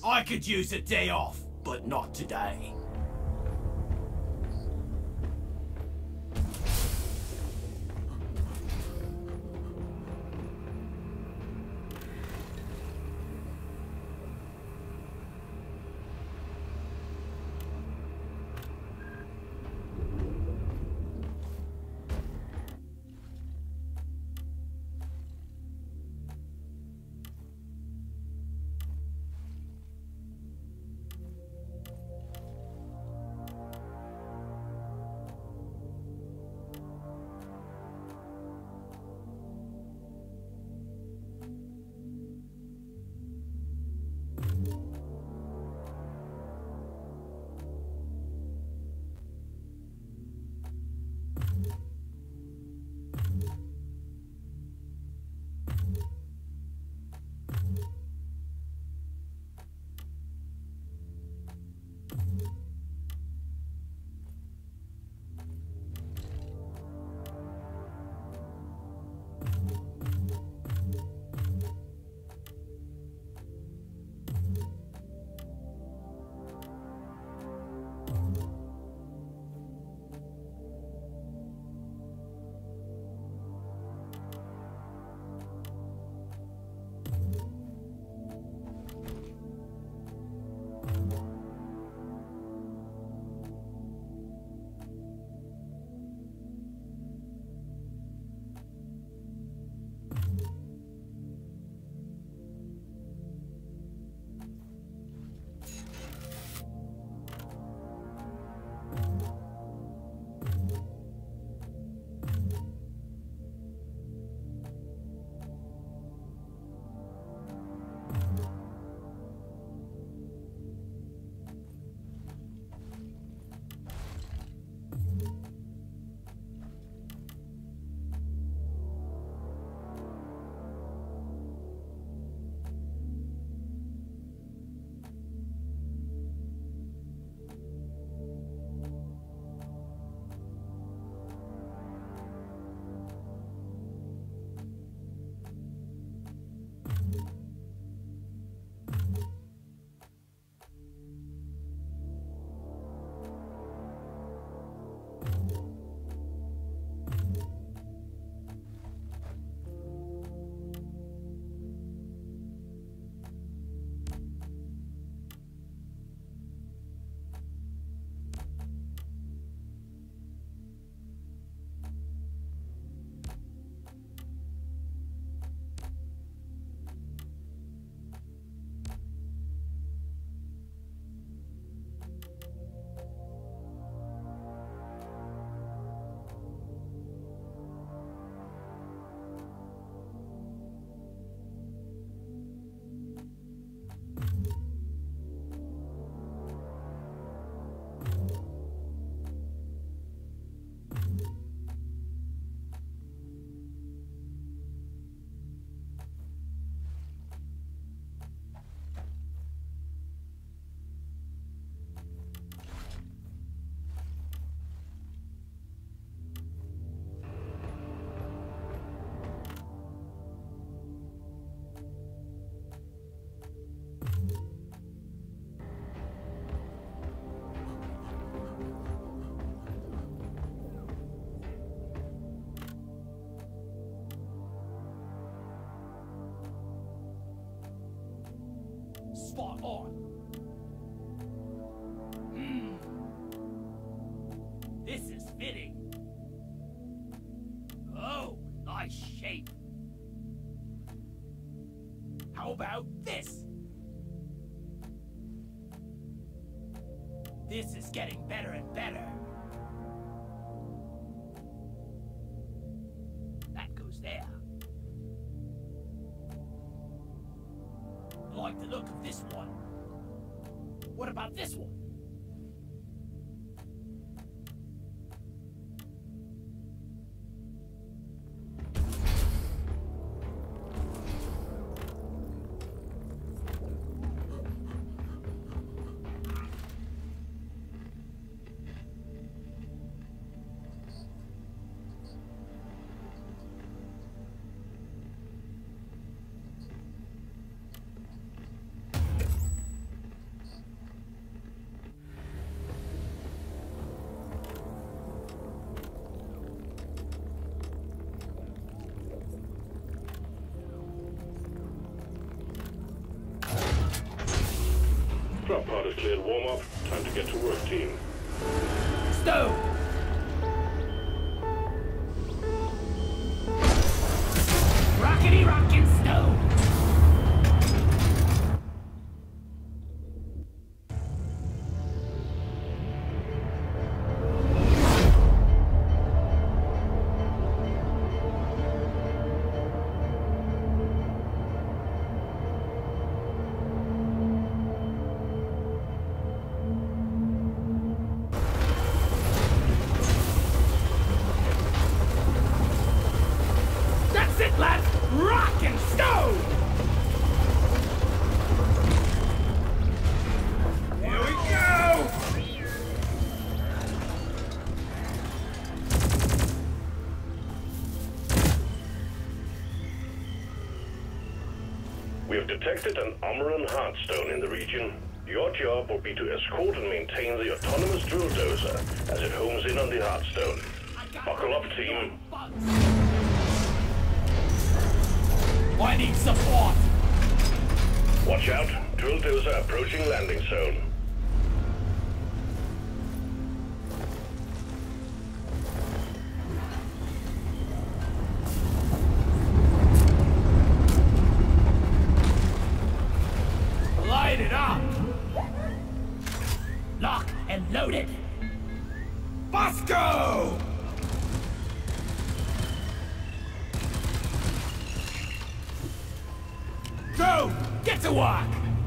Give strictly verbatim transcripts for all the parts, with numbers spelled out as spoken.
I could use a day off, but not today. Spot on. Hmm. This is fitting. Oh, nice shape. How about this? This is getting better and better. That goes there. I like the look of this one. What about this one? warm up. Time to get to work, team. Stow! Rockety rockin' stow! That's it, lads! Rock and stow! Here we go! We have detected an Amaran Heartstone in the region. Your job will be to escort and maintain the autonomous drill dozer as it homes in on the Heartstone. Buckle up, team. I need support! Watch out. Drill dozer approaching landing zone. Light it up! Lock and load it! Bosco! Go! Get to work!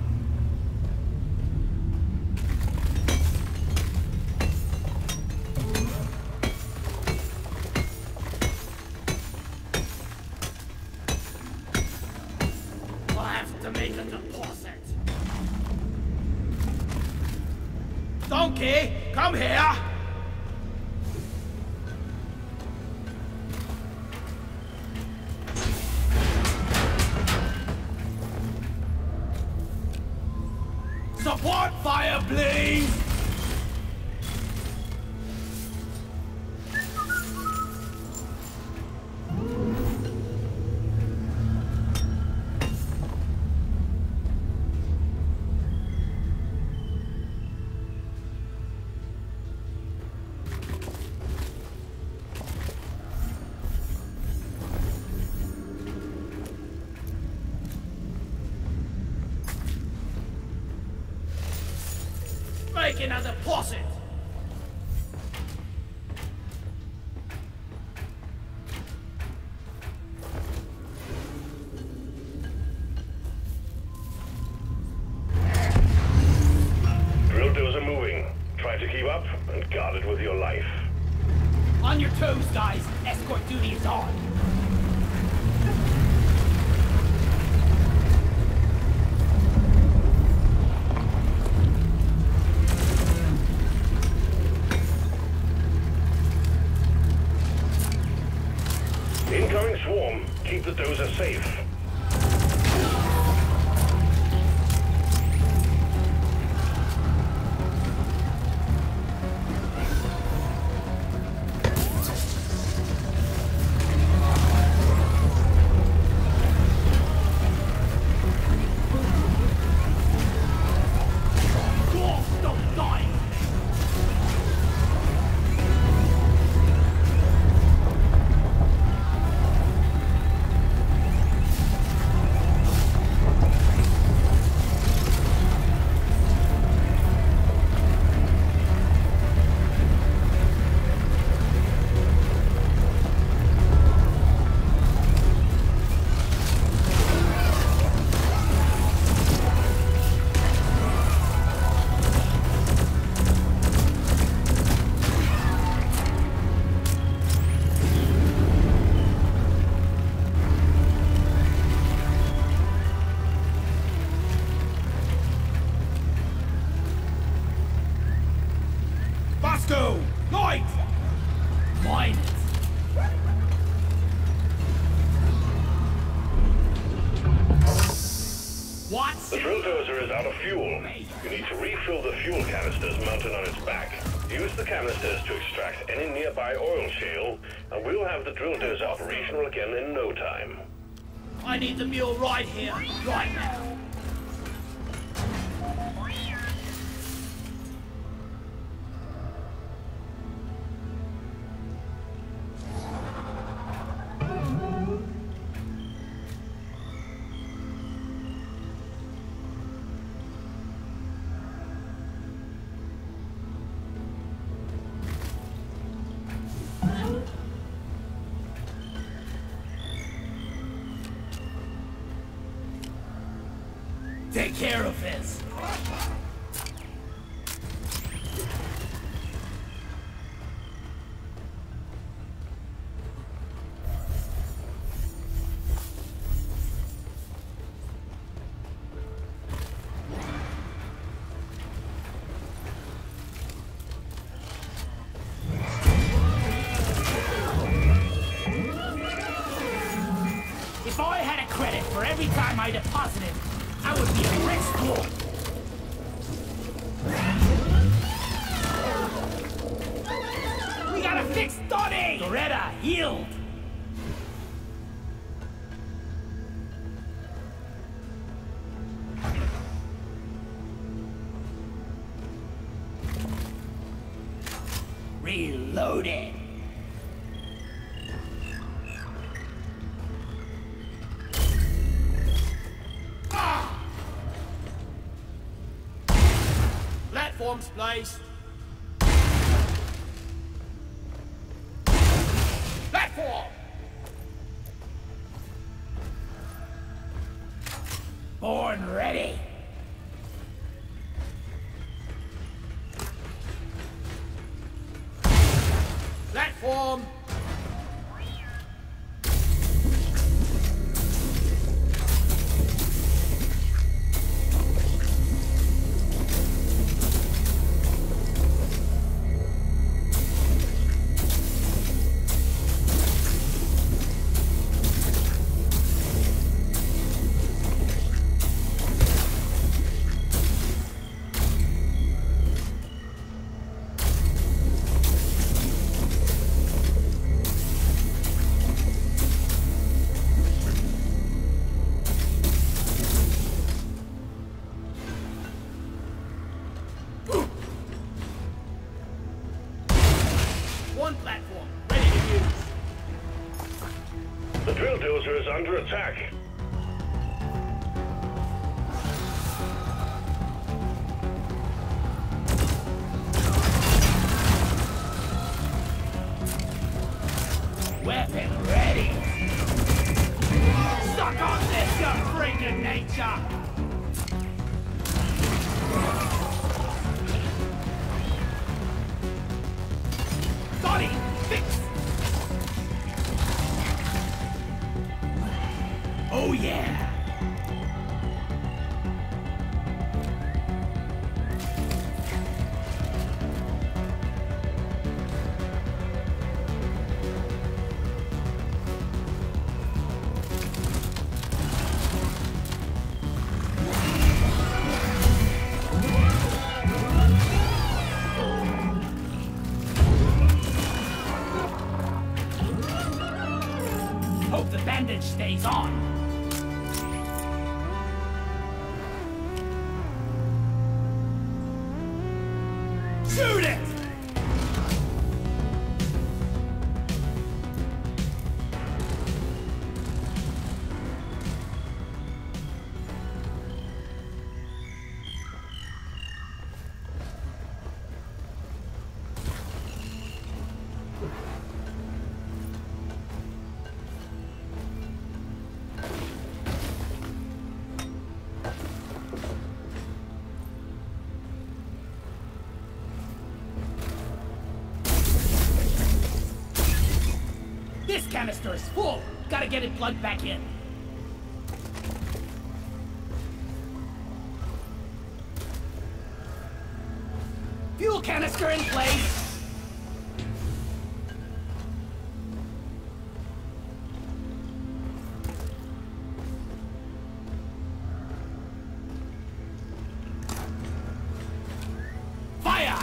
I'll have to make a deposit. Donkey, come here! Support fire, please! Making a deposit! Drill dozer moving. Try to keep up and guard it with your life. On your toes, guys! Escort duty is on! Incoming swarm. Keep the dozer safe. Dwarves don't die! Bosco! Light! Mine it! What? The drill dozer is out of fuel. You need to refill the fuel canisters mounted on its back. Use the canisters to extract any nearby oil shale, and we'll have the drill dozer operational again in no time. I need the mule right here, right now. take care of this. If I had a credit for every time I deposited, I would be a rich fool. We gotta fix Donnie! Loretta, yield! Reloading. Platforms placed. Platform! Born ready. Platform! One platform, ready to use. The drill dozer is under attack. Weapon ready. Suck on this, you freak of nature. Body fix. Oh yeah. Hope the bandage stays on. Shoot it! This canister is full. Gotta get it plugged back in. Fuel canister in place. Fire!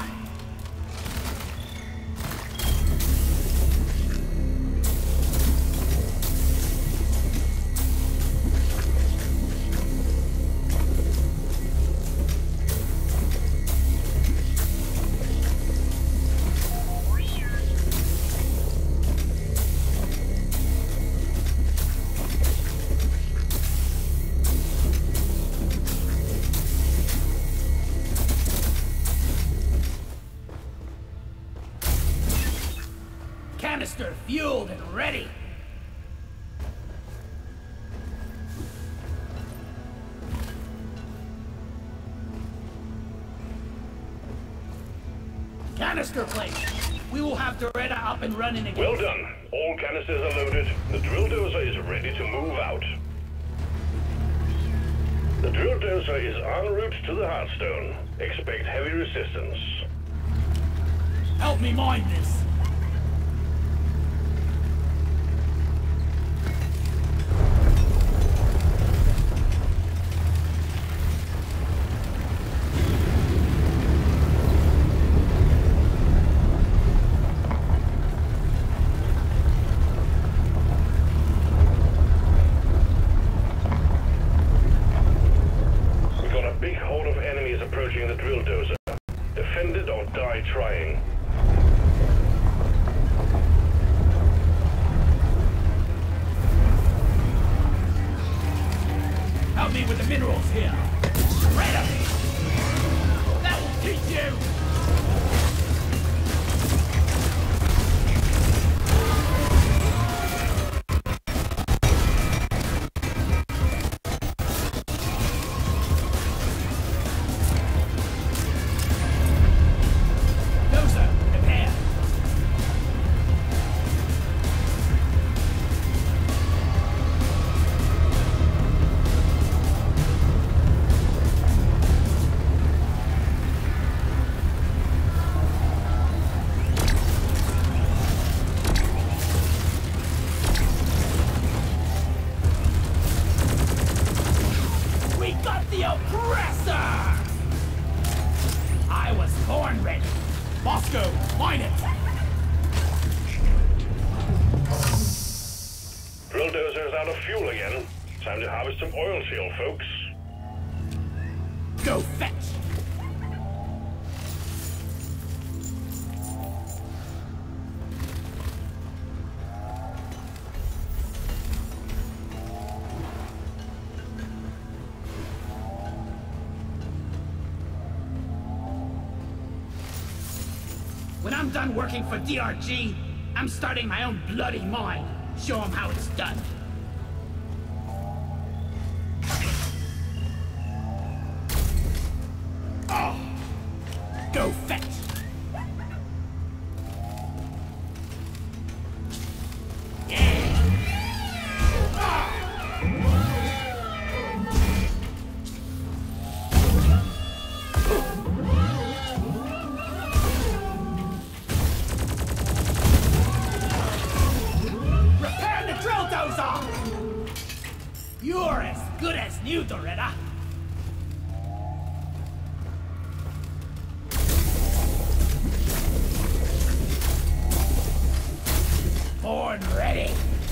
Canister fueled and ready. canister place. We will have Doretta up and running again. Well done. All canisters are loaded. The drill dozer is ready to move out. The drill dozer is en route to the Heartstone. Expect heavy resistance. Help me mine this. Approaching the drill dozer. Defend it or die trying. Help me with the minerals here. Right up. That will teach you. Fuel again. Time to harvest some oil seal, folks. Go fetch! When I'm done working for D R G, I'm starting my own bloody mine. Show them how it's done. Go fetch! Yeah! Ah! Repair the drill dozer! You're as good as new, Doretta. Born ready.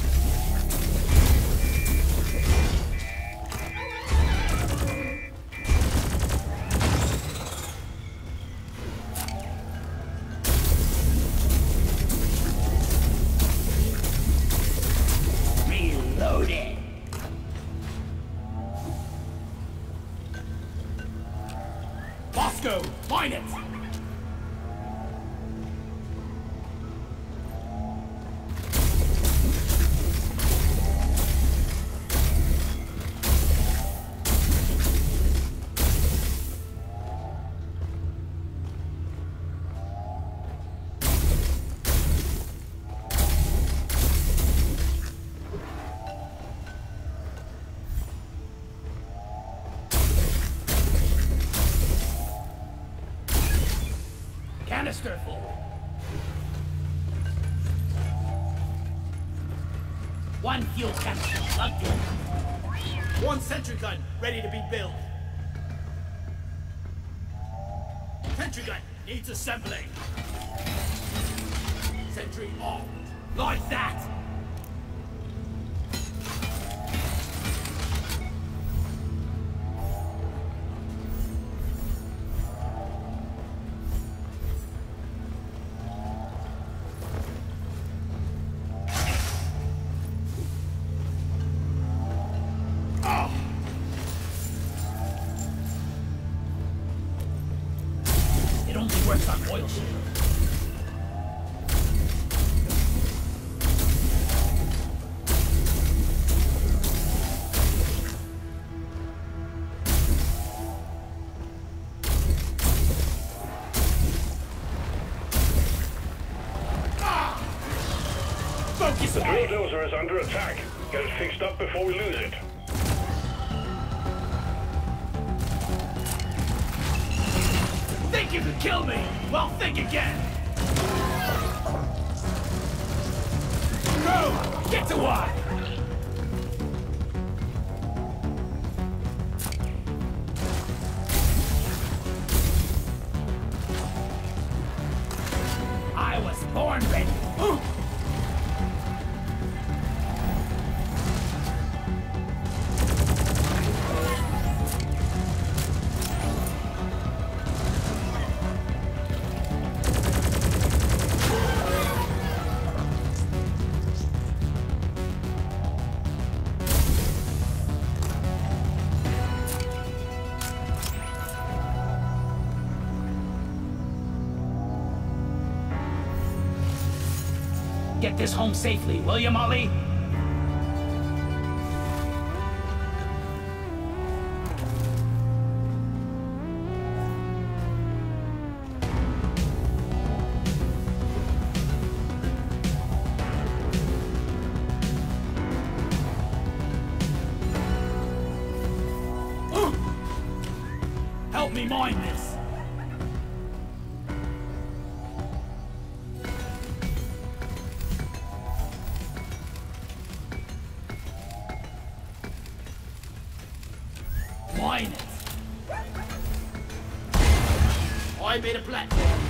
Reloaded. Bosco, mine it. Canister full. One fuel canister plugged in. One sentry gun ready to be built. Sentry gun needs assembling. Sentry armed. Like that. It only works on oil shield. Focus The drill fire! dozer is under attack. Get it fixed up before we lose it. Think you could kill me? Well, think again! Go! Get to work! I was born ready. Ooh. Get this home safely, will you, Molly? Uh, help me mine this. Mine it. I made a platform.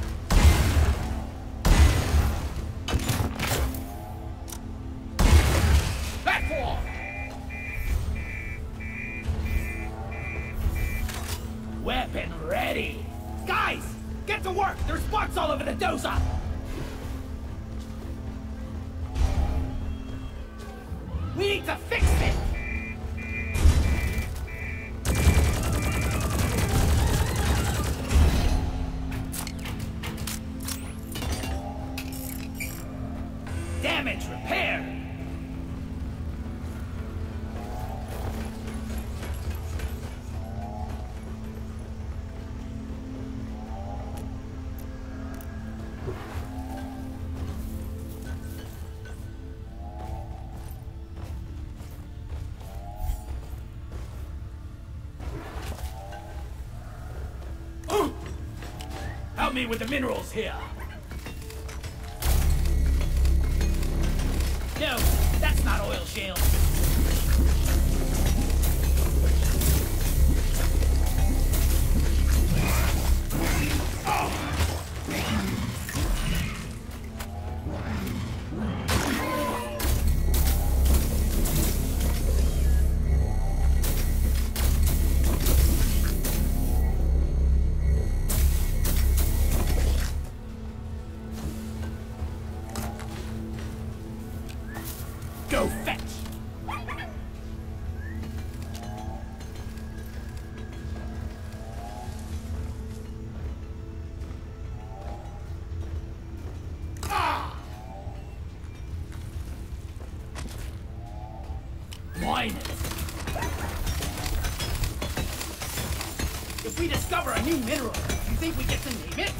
Platform! Weapon ready. Guys, get to work. There's sparks all over the dozer. We need to fix it. Damage repaired! Uh, help me with the minerals here! No, that's not oil shale. Go fetch! Ah! Mine it! If we discover a new mineral, you think we get to name it?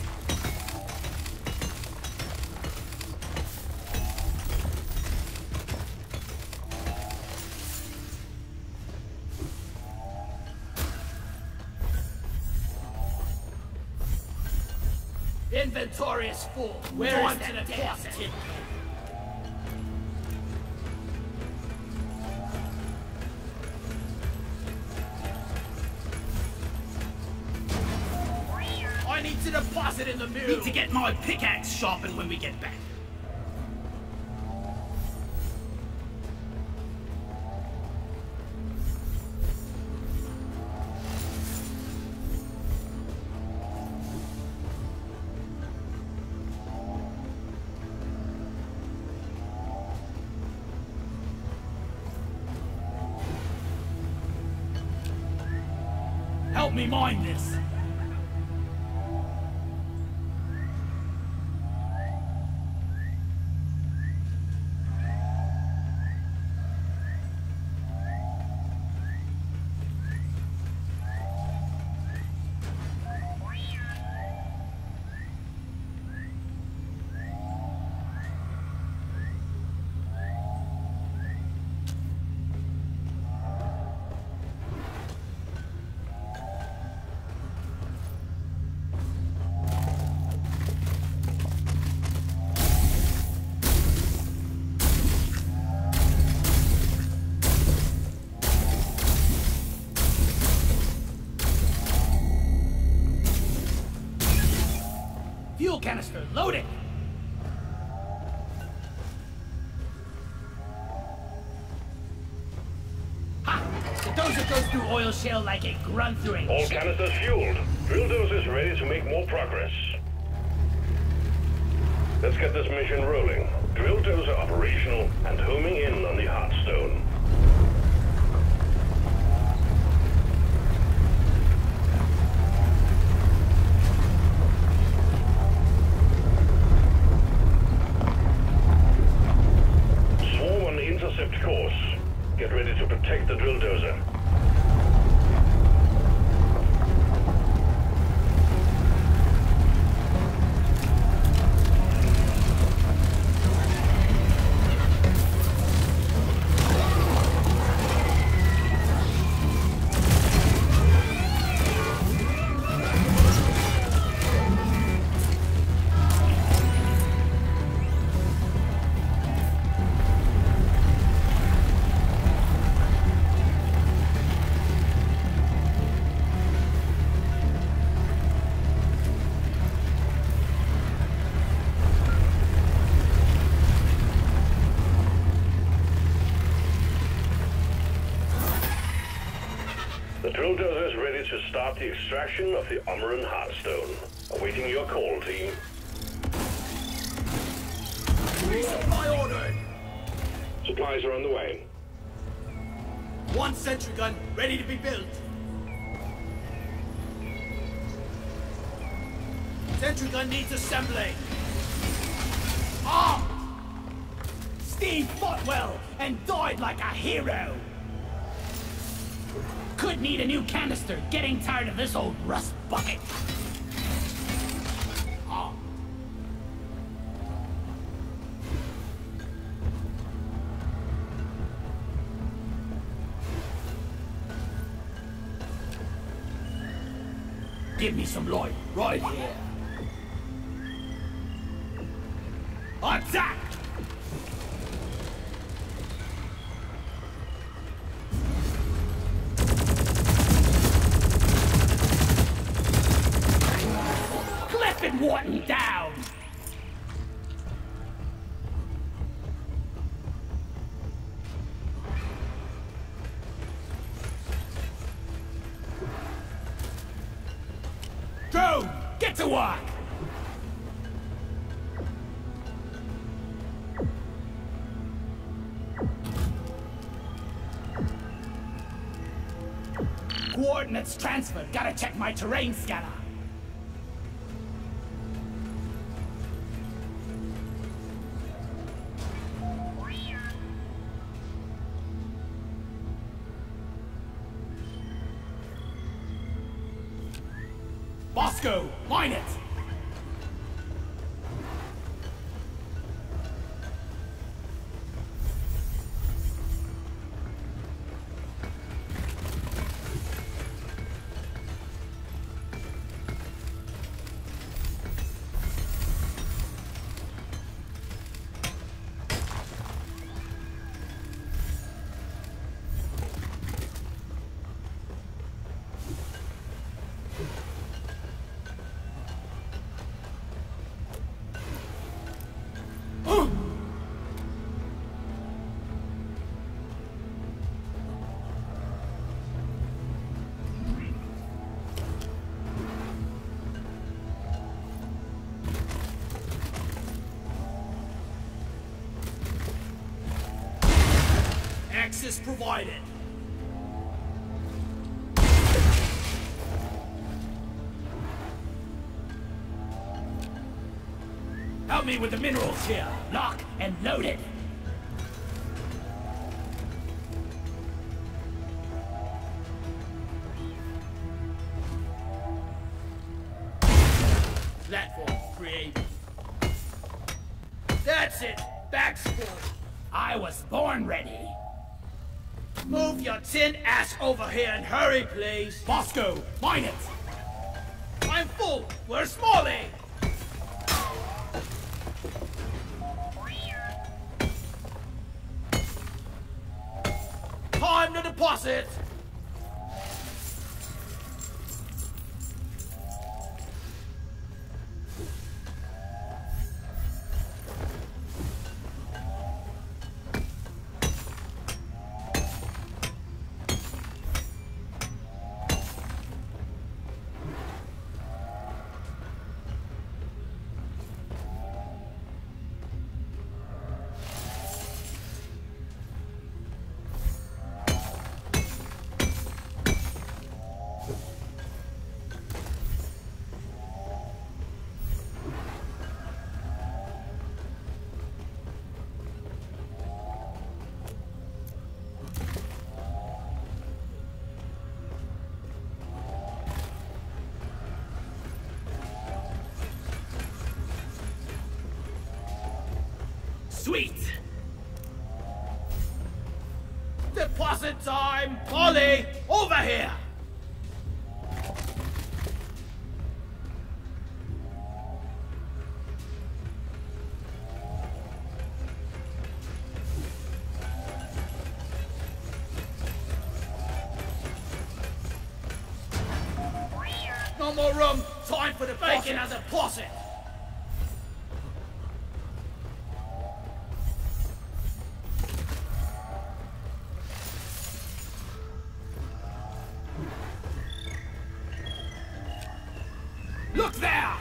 Inventory is full. Where is that deposit? I need to deposit in the mill. Need to get my pickaxe sharpened when we get back. Help me mine this. Loading! Ha! The dozer goes through oil shale like a grunt through a... All canisters fueled. Drill dozers ready to make more progress. Let's get this mission rolling. Drill dozer operational and homing in on the Heartstone. Swarm on the intercept course. Get ready to protect the drill dozer. The drill dozer is ready to start the extraction of the Ommoran Heartstone. Awaiting your call, team. Resupply ordered. Supplies are on the way. One sentry gun ready to be built. Sentry gun needs assembly. Ah! Steve fought well and died like a hero. Could need a new canister. Getting tired of this old rust bucket. Ah. Give me some light right here. Attack! Cliff Wharton down! Drone, get to work! Coordinates transferred. Gotta check my terrain scanner. Bosco, mine it! Access provided. Help me with the minerals here. Lock and loaded. Platform created. That's it. Back's full. I was born ready. Move your tin ass over here and hurry, please. Bosco, mine it! I'm full. Where's Smalley? Time to deposit. Sweet! Deposit time! Polly, over here! No more room! Time for the bacon as a deposit! Look there!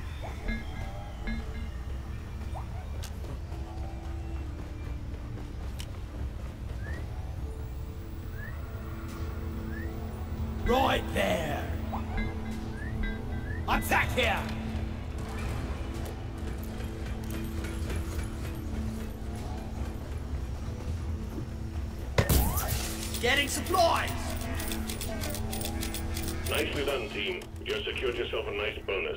Right there! Attack here! Getting supplies! Nicely done, team. You have secured yourself a nice bonus.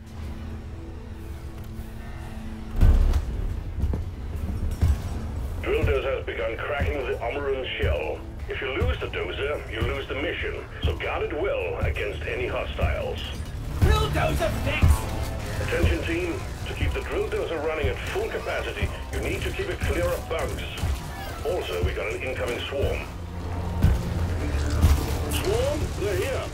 Drill Dozer has begun cracking the Omeran shell. If you lose the Dozer, you lose the mission, so guard it well against any hostiles. Drill Dozer fixed! Attention, team. To keep the Drill Dozer running at full capacity, you need to keep it clear of bugs. Also, we got an incoming swarm. Swarm, they're here.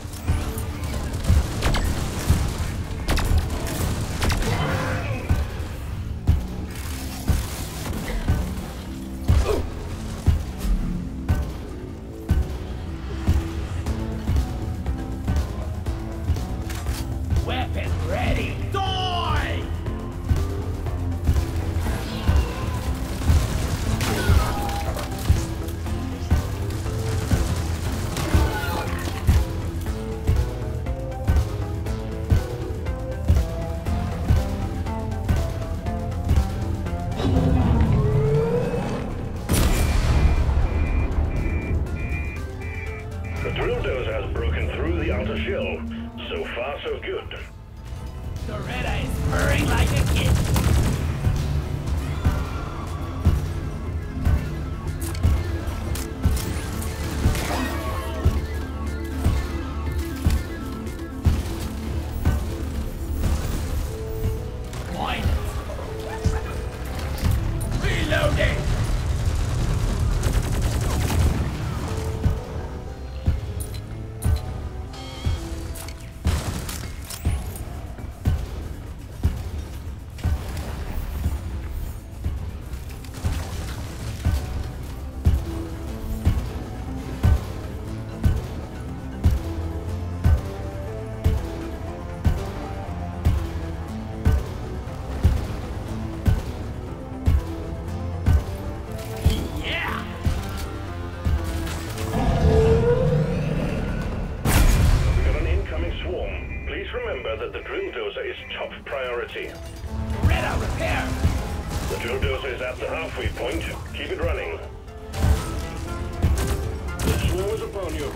Weapon ready! Die! The Drill Dozer has broken through the outer shell. So far, so good. Doretta is purring like a kid. Mind it. Reloading! That the Drill Dozer is top priority. Doretta, repair! The Drill Dozer is at the halfway point. Keep it running. The swarm is upon you.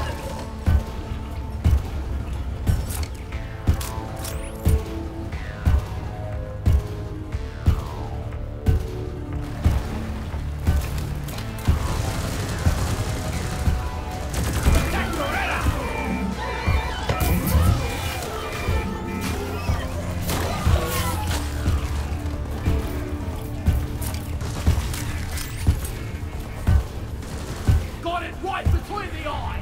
Got it right between the eyes!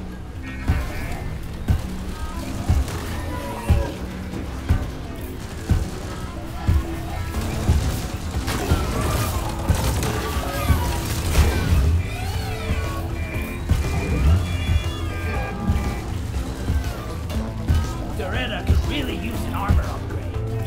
Doretta could really use an armor upgrade.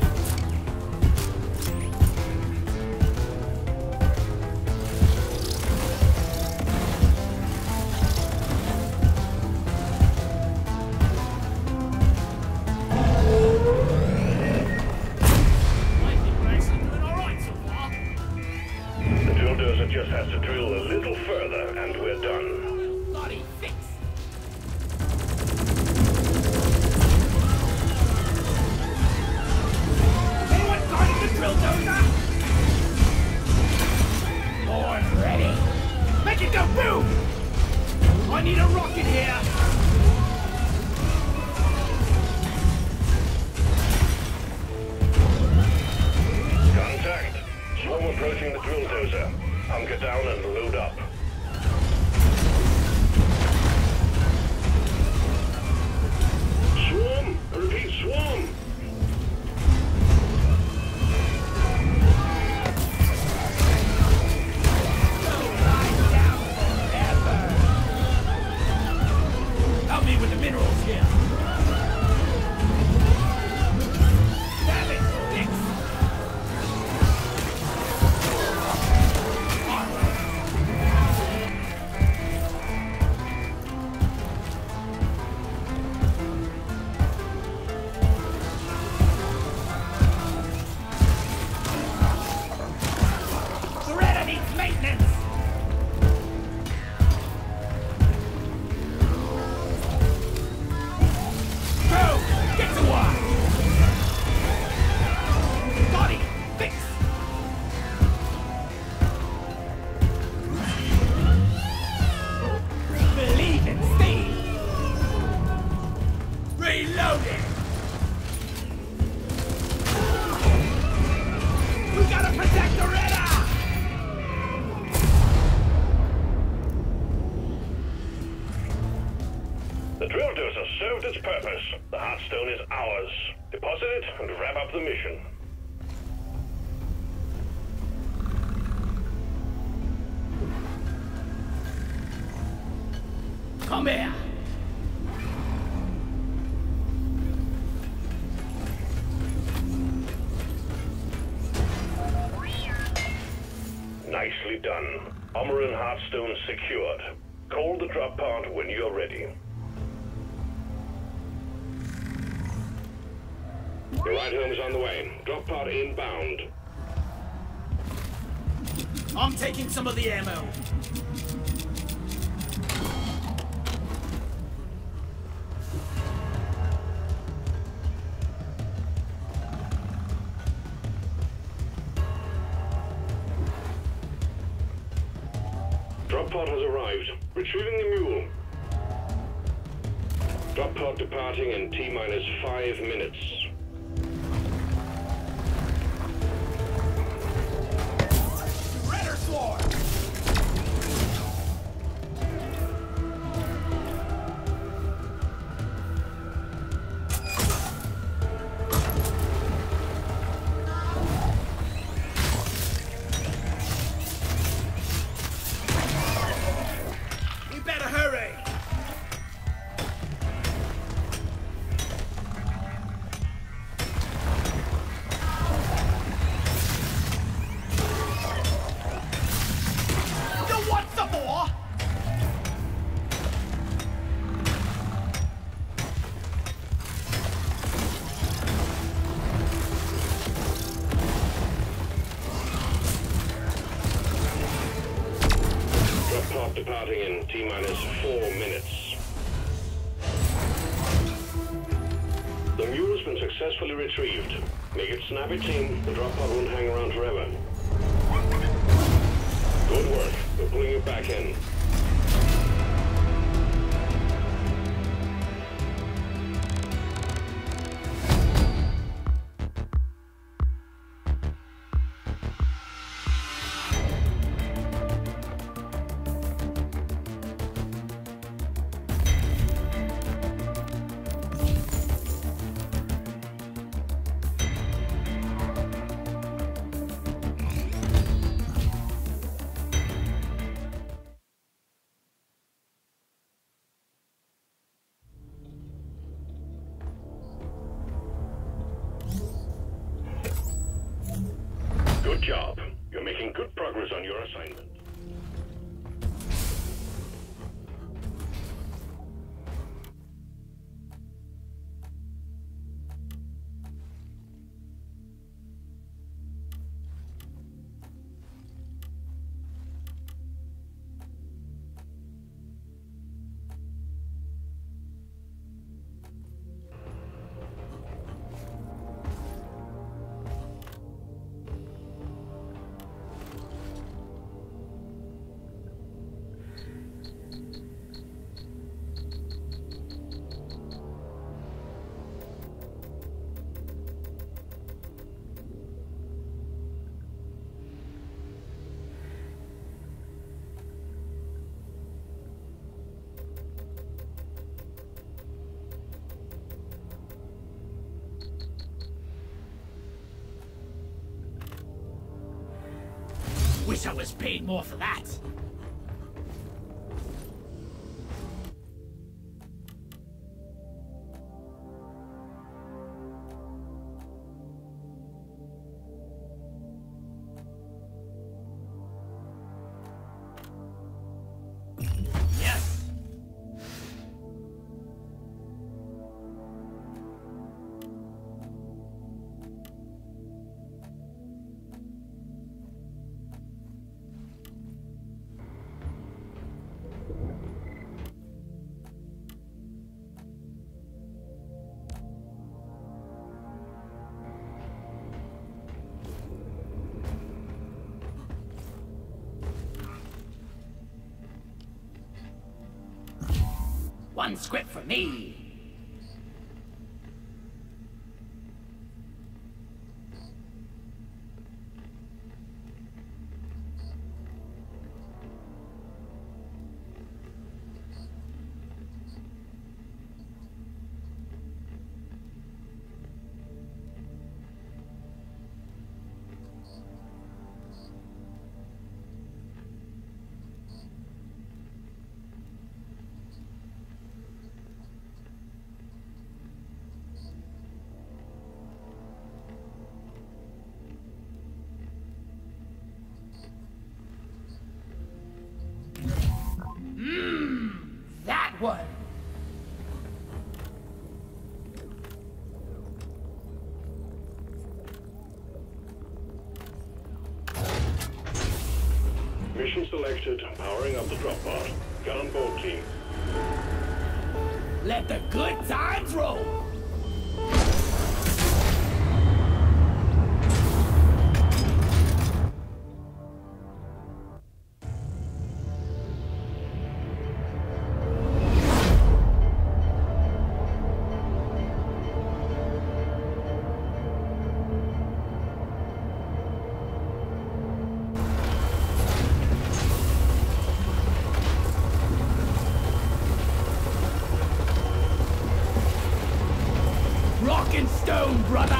Just has to drill a little further and we're done. Bloody fix! Anyone guarding the Drill Dozer? need a rocket here! Contact. Swarm approaching the drill dozer. Hunker down and load up. Swarm! I repeat, swarm! Help me with the minerals here! Damn it, Nix! Loretta needs maintenance! Get to work! Body, fix! Believe in Steve! Reloading! We gotta protect Loretta! The drill dozer served its purpose. The Heartstone is ours. Deposit it and wrap up the mission. Come here! Nicely done. Armor and Heartstone secured. Call the drop pod when you're ready. Your ride home is on the way. Drop pod inbound. I'm taking some of the ammo. Drop pod has arrived. Retrieving the mule. Drop pod departing in T-minus five minutes. Redder Swarm! We better hurry! You want some more? Drop pod departing in T-minus four minutes. The mule's been successfully retrieved. Make it snappy, team. The drop pod won't hang around forever. Good work. We're pulling you back in. Good job. You're making good progress on your assignment. Wish I was paid more for that. One script for me. One. Mission selected. Powering up the drop pod. Gun on board, team. Let the good times roll. Rock and stone, brother!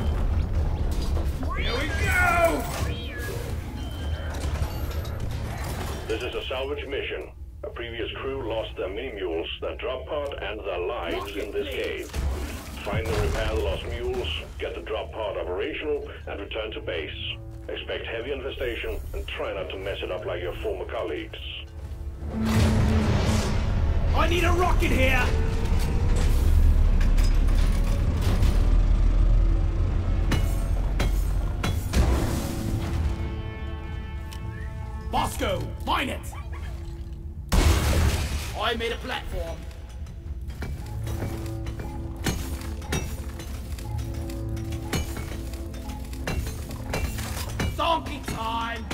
Here we go! This is a salvage mission. A previous crew lost their mini-mules, their drop pod, and their lives in this cave. Find and repair the lost mules, get the drop pod operational, and return to base. Expect heavy infestation, and try not to mess it up like your former colleagues. I need a rocket here! Bosco, mine it! I made a platform. Donkey time!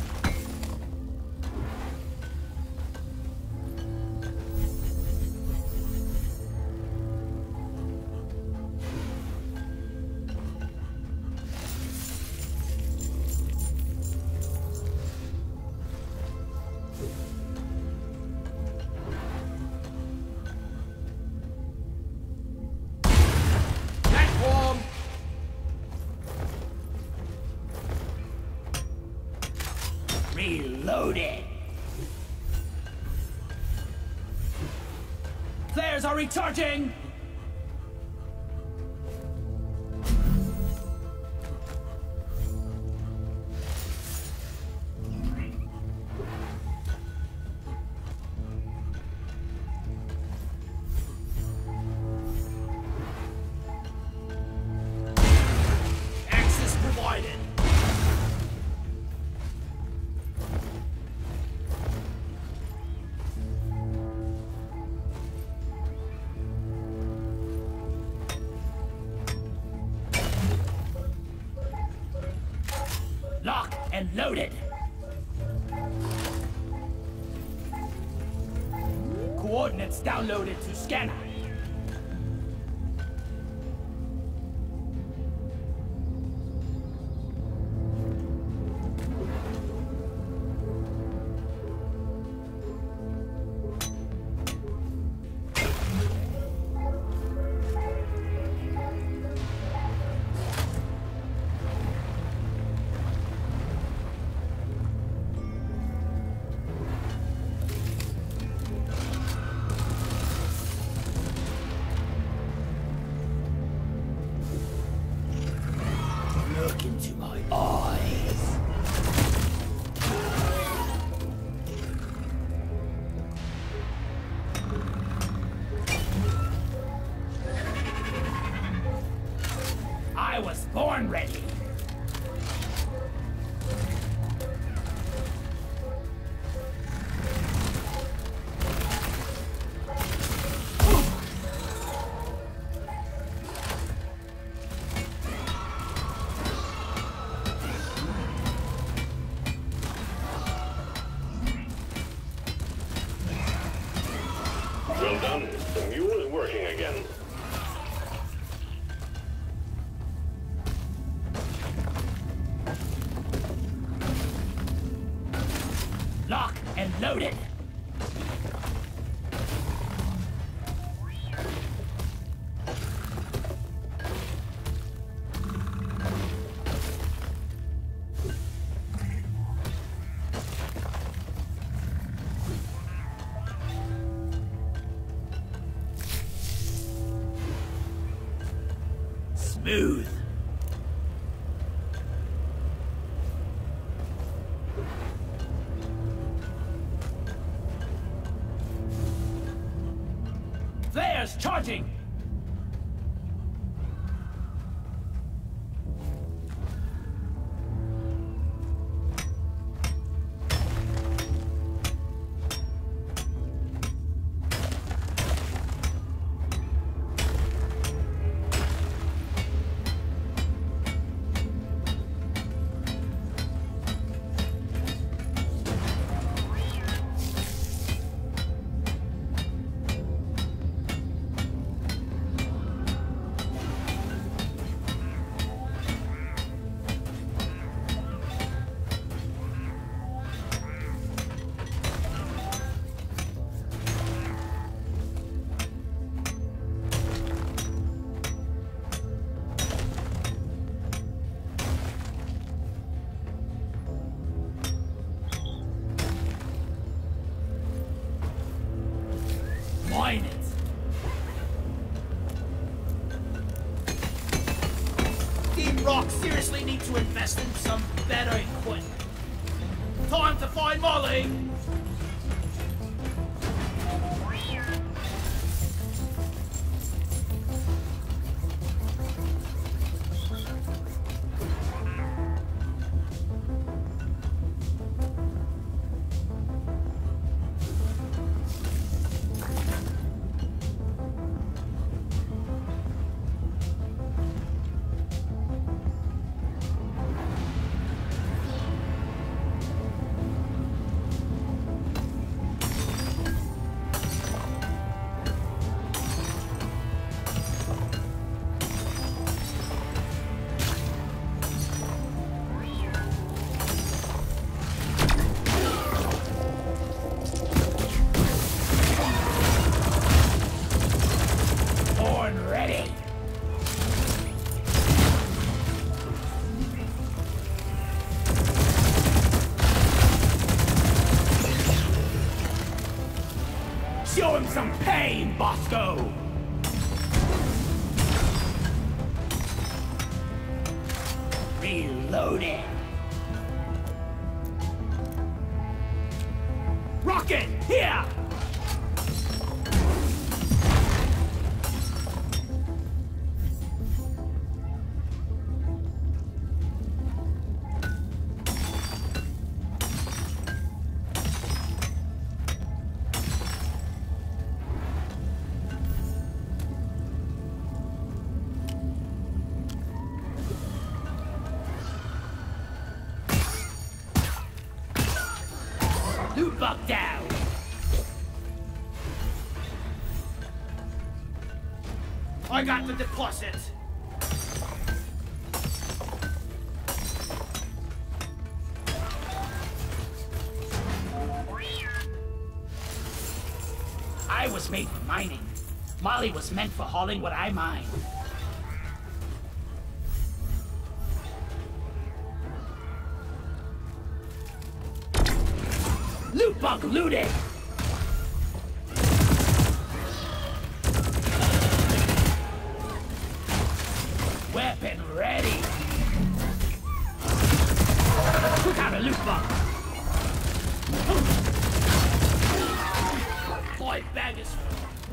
Reloaded. Flares are recharging. Access provided. Locked and loaded. Coordinates downloaded to scanner. Well done. The mule is working again. Lock and loaded. Smooth. Flares charging. Mine it. Team Rock seriously need to invest in some better equipment. Time to find Molly! Show him some pain, Bosco! Reloading. Rocket, here! Loot bug down! I got the deposit! I was made for mining. Molly was meant for hauling what I mine. Loot bug looted! Weapon ready! Took out a loot bug! My bag is full.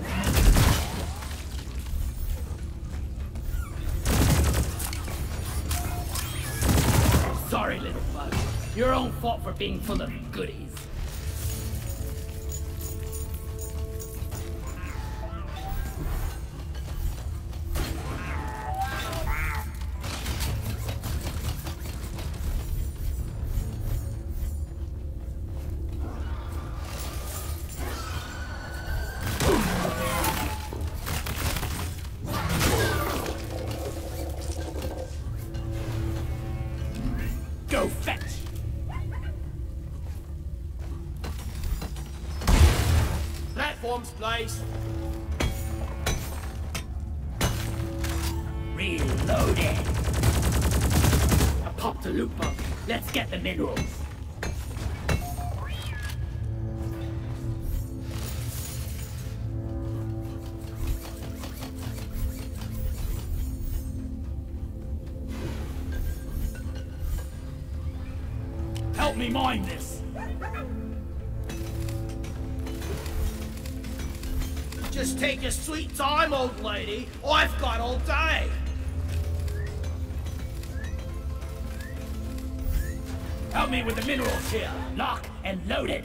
Sorry, little bug. Your own fault for being full of goodies. fetch! Platforms, please. Reloaded! I popped the loot bug. Let's get the minerals. Help me mine this! Just take your sweet time, old lady. I've got all day. Help me with the minerals here. Lock and loaded.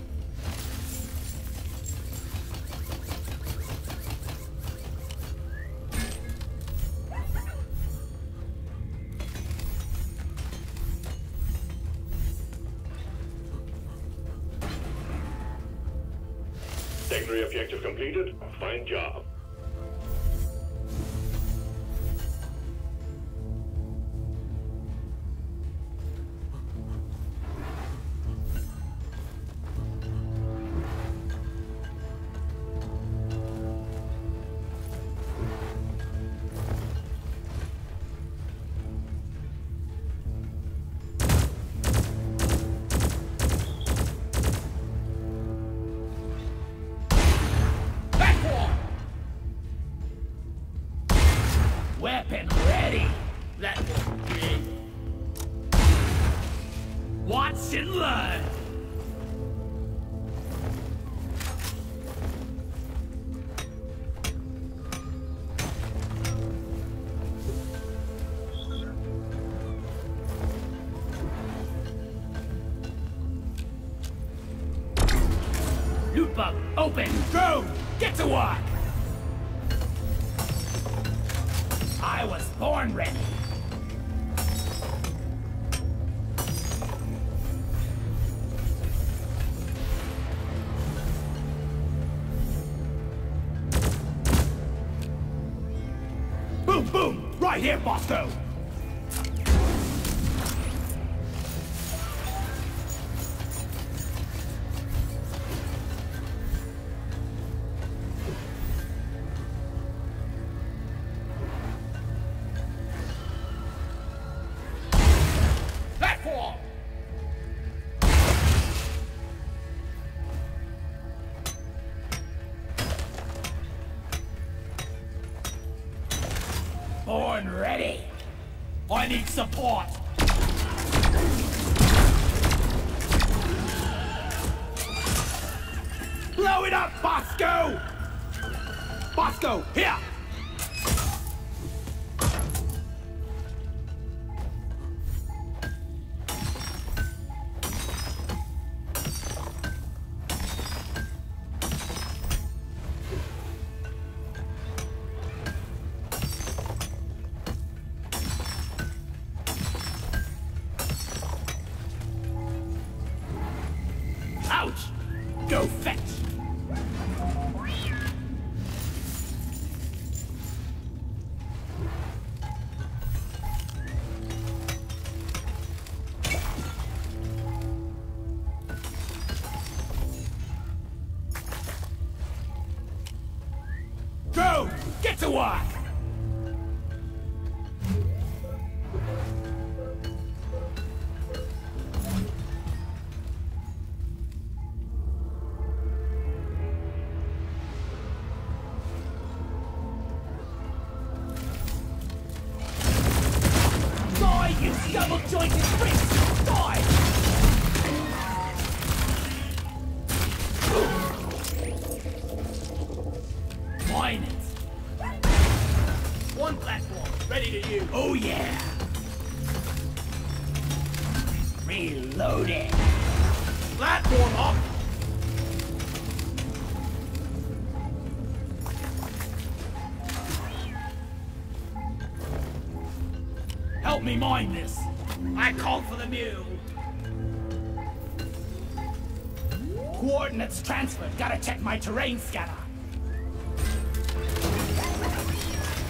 Secondary objective completed. Fine job. Weapon ready! That one, yeah. Watch and learn! Loot bug, open! Go! Get to work! I was born ready. Boom, boom! Right here, Bosco! Born ready. I need support. Blow it up, Bosco! Bosco, here! Ouch! Go fetch! Go! Get to work! Die, you double-jointed freak! Die! Mine it! One platform, ready to use. Oh yeah! Reloading! Platform up. Help me mine this! I called for the mule. Coordinates transferred. Gotta check my terrain scanner.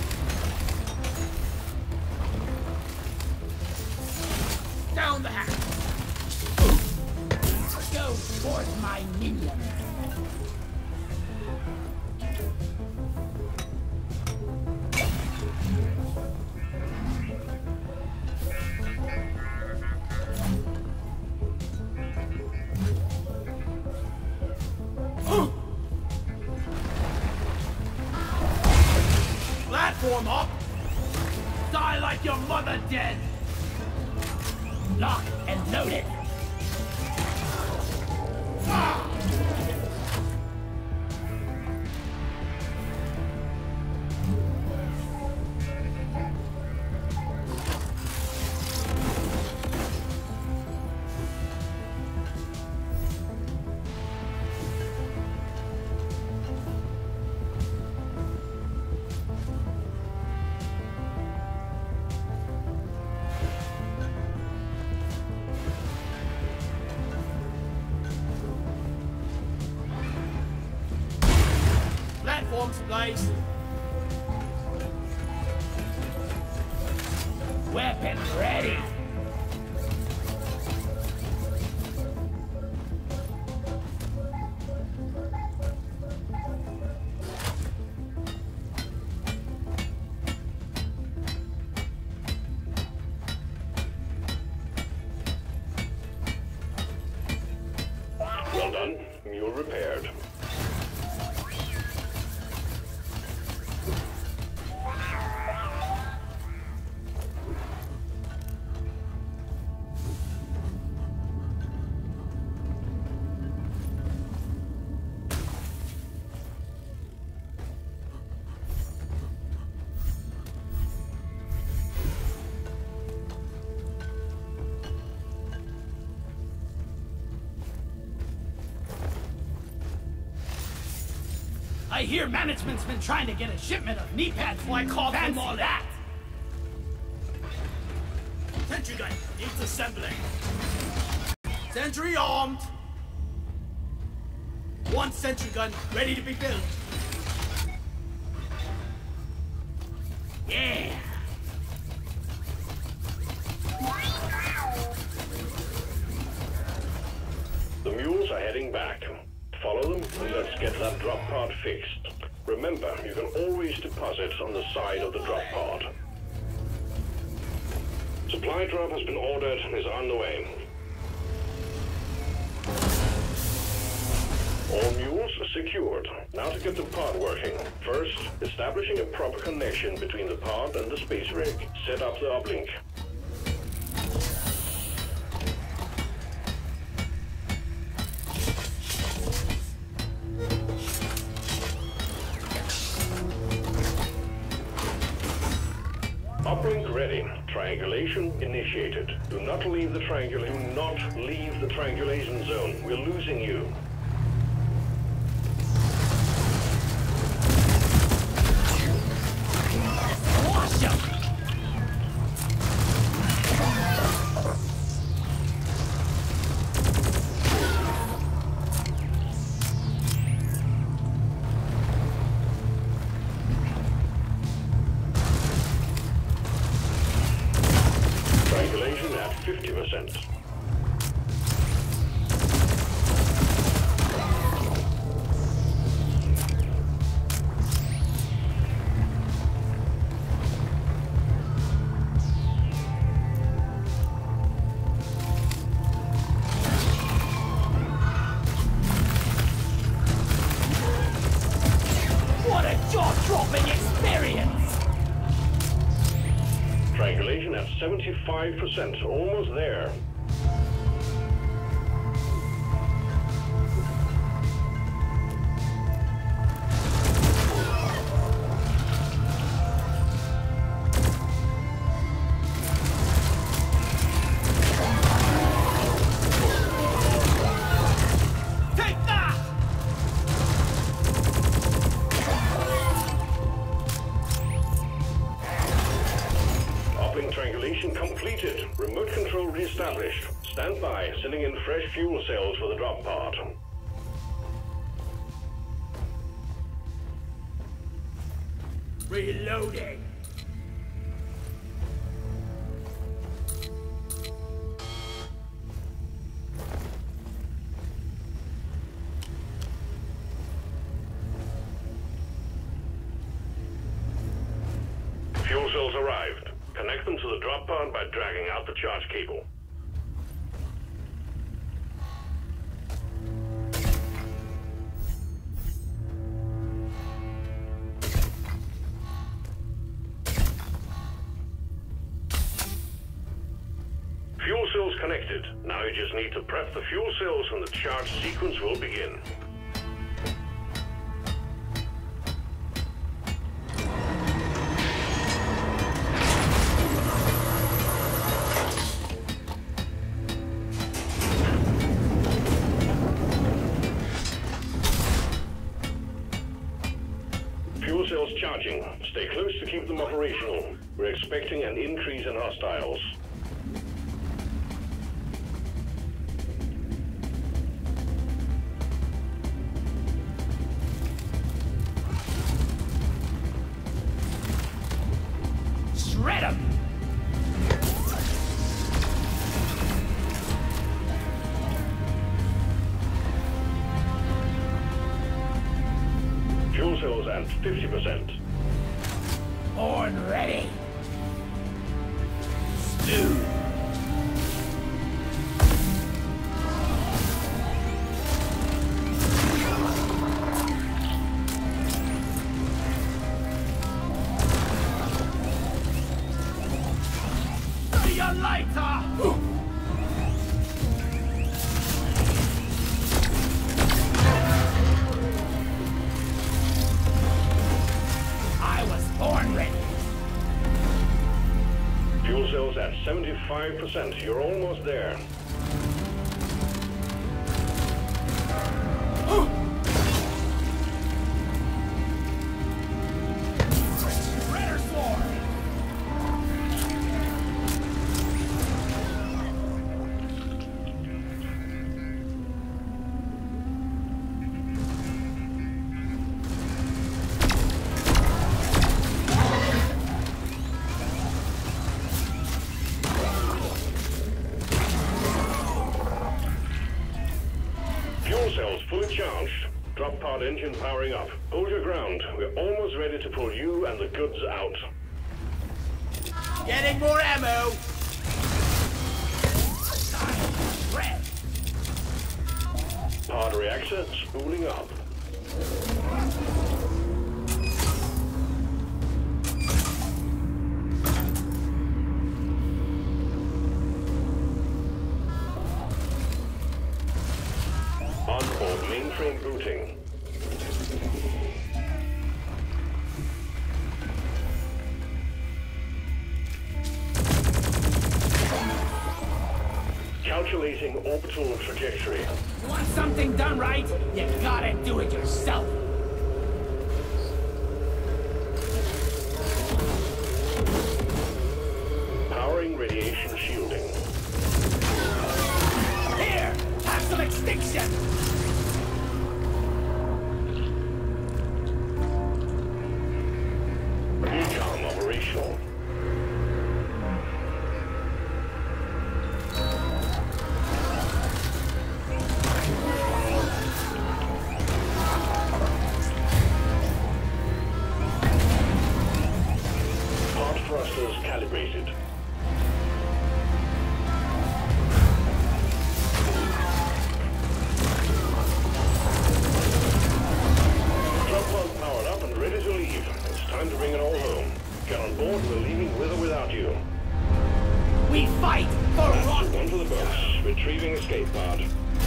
Down the hatch. goes towards my minions. Platform up! Die like your mother dead! Lock and load it! Ah! Platforms, please. Weapon ready! Well done. Mule repaired. I hear management's been trying to get a shipment of knee pads. Why call them Fancy all that? Sentry gun needs assembling. Sentry armed. One sentry gun ready to be built. Yeah! The mules are heading back. Follow them and let's get that drop pod fixed. Remember, you can always deposit on the side of the drop pod. Supply drop has been ordered and is on the way. All mules secured. Now to get the pod working. First, establishing a proper connection between the pod and the space rig. Set up the uplink. Uplink ready. Triangulation initiated. Do not leave the triangulation. Do not leave the triangulation zone. We're losing you. Wash 'em! Triangulation at fifty percent. What a jaw-dropping experience! Triangulation at seventy-five percent. Almost there. Take that! Uplink triangulation completed. Remote control reestablished. Stand by, sending in fresh fuel cells for the drop pod. Reloading. cells arrived. Connect them to the drop pod by dragging out the charge cable. Fuel cells connected. Now you just need to prep the fuel cells and the charge sequence will begin. Fuel cells charging. Stay close to keep them operational. We're expecting an increase in hostiles. Shred 'em! Fuel cells at fifty percent. Born ready! Stew! See you later! I was born ready! Fuel cells at seventy-five percent. You're almost there. Shredder Sword! Fuel cells fully charged. Drop pod engine powering up. Hold your ground. We're almost ready to pull you and the goods out. Getting more ammo! Red! Pod reactor spooling up. On-board mainframe booting. Calculating orbital trajectory. You want something done right? You gotta do it yourself! Powering radiation shielding. Here! Have some extinction! Recon operational. Pod thrusters calibrated. Drop pod powered up and ready to leave. It's time to bring it all home. Get on board, we're leaving with or without you. We fight for rock! One to the boats. Retrieving escape pod.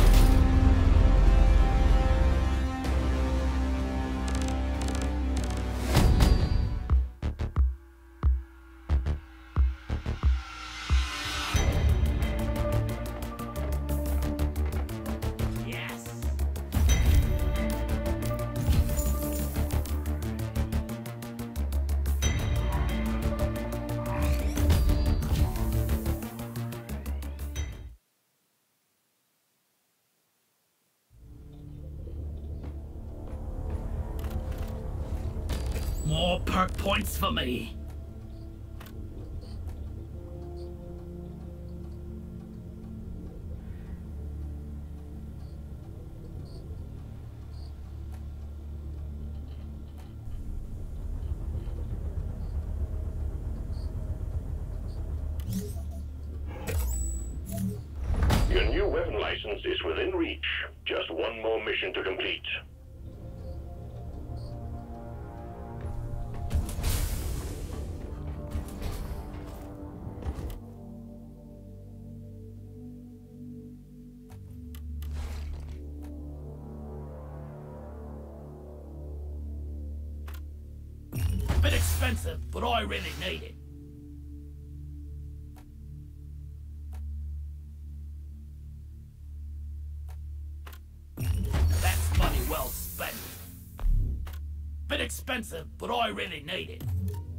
Yes! More perk points for me. weapon license is within reach. Just one more mission to complete. Bit expensive, but I really need it. That's money well spent. Bit expensive, but I really need it.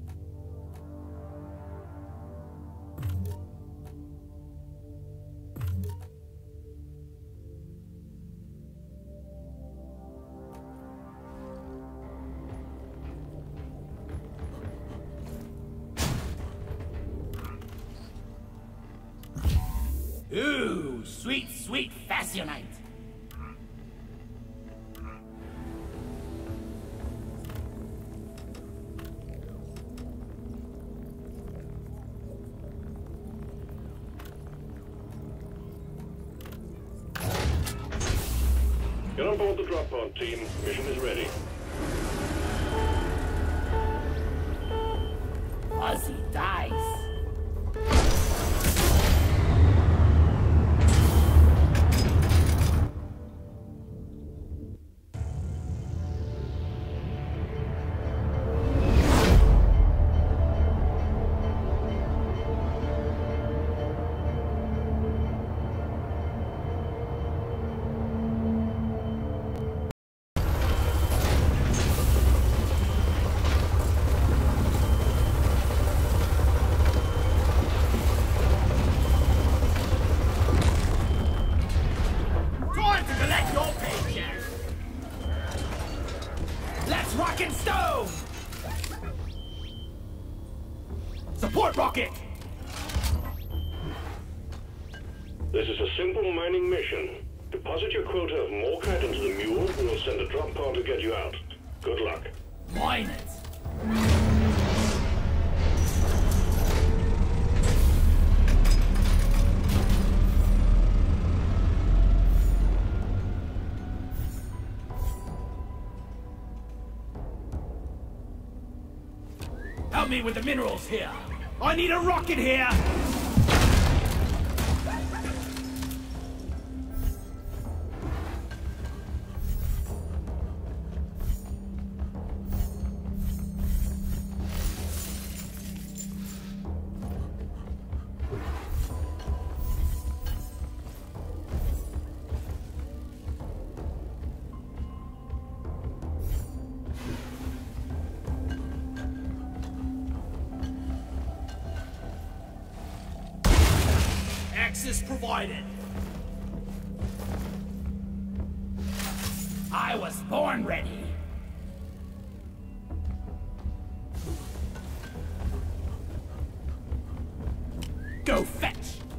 Ooh, sweet, sweet fascinite. Get on board the drop pod, team. Mission is ready. Aussie dice. Time to collect your paycheck! Let's rock and stone! Support rocket! This is a simple mining mission. Deposit your quota of Morkite into the mule, and we'll send a drop pod to get you out. Good luck. Mine it! Help me with the minerals here. I need a rocket here. Access provided. I was born ready. Go fetch.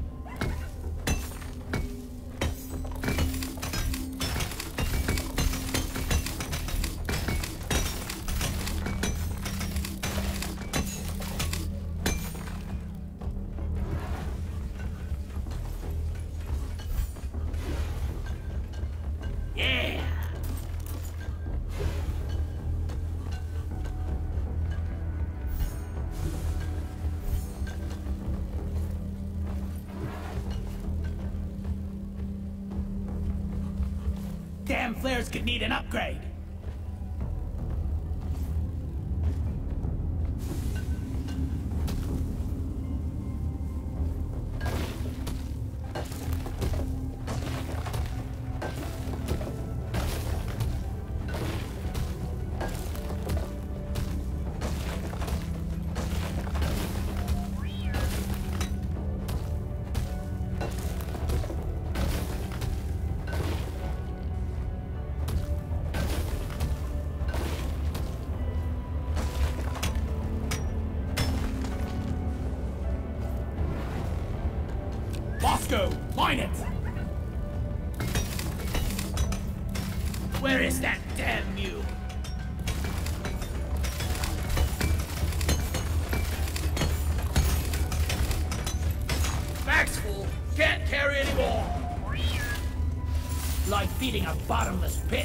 Yeah. Damn flares could need an upgrade. Bosco, mine it! Where is that damn mule? Bag's full. Can't carry anymore. Like feeding a bottomless pit.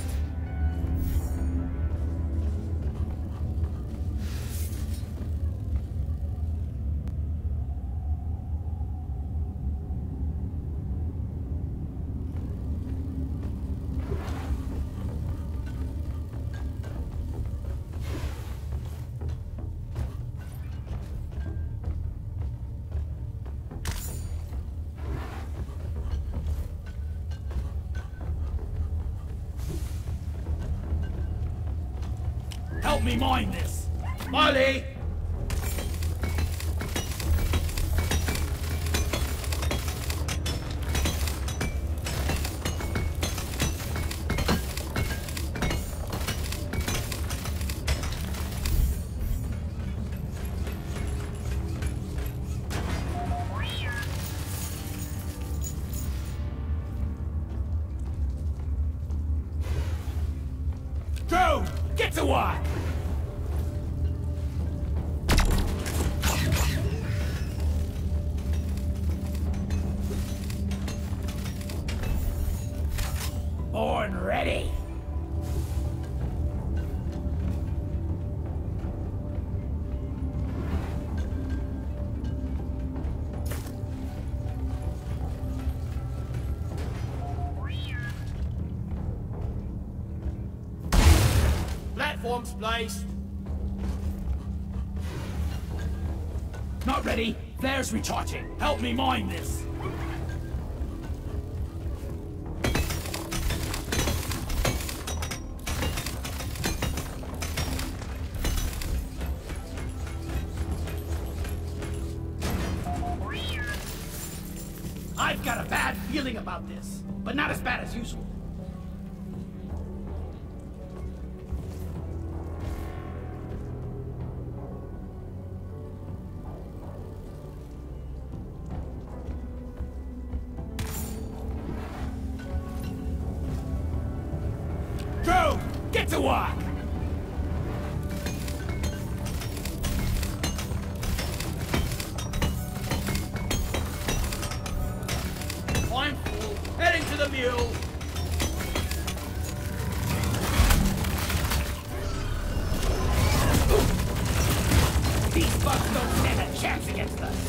Help me mine this! Molly! Joe, get to work! Born ready. Platforms placed. Not ready. Flares recharging. Help me mine this. I've got a bad feeling about this, but not as bad as usual. Joe, get to work! I'm full. Heading to the mule. These bugs don't stand a chance against us.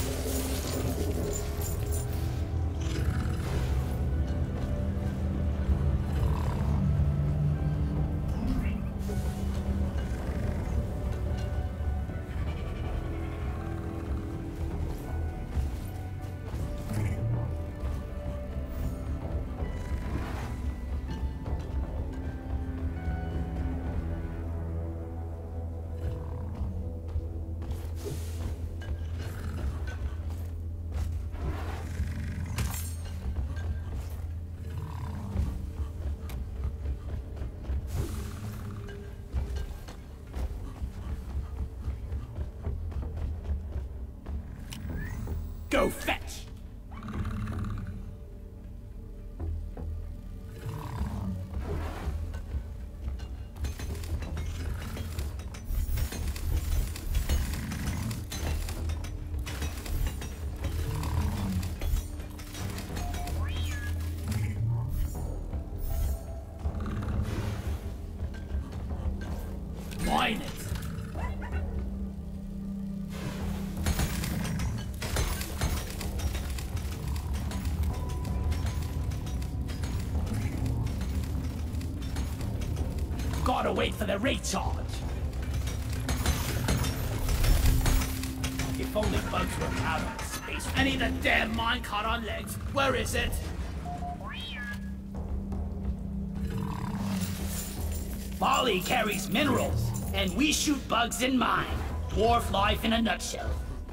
Go fetch! Mine it! Gotta wait for the recharge. If only bugs were out of space. I need a damn minecart on legs. Where is it? Molly carries minerals, and we shoot bugs in mine. Dwarf life in a nutshell.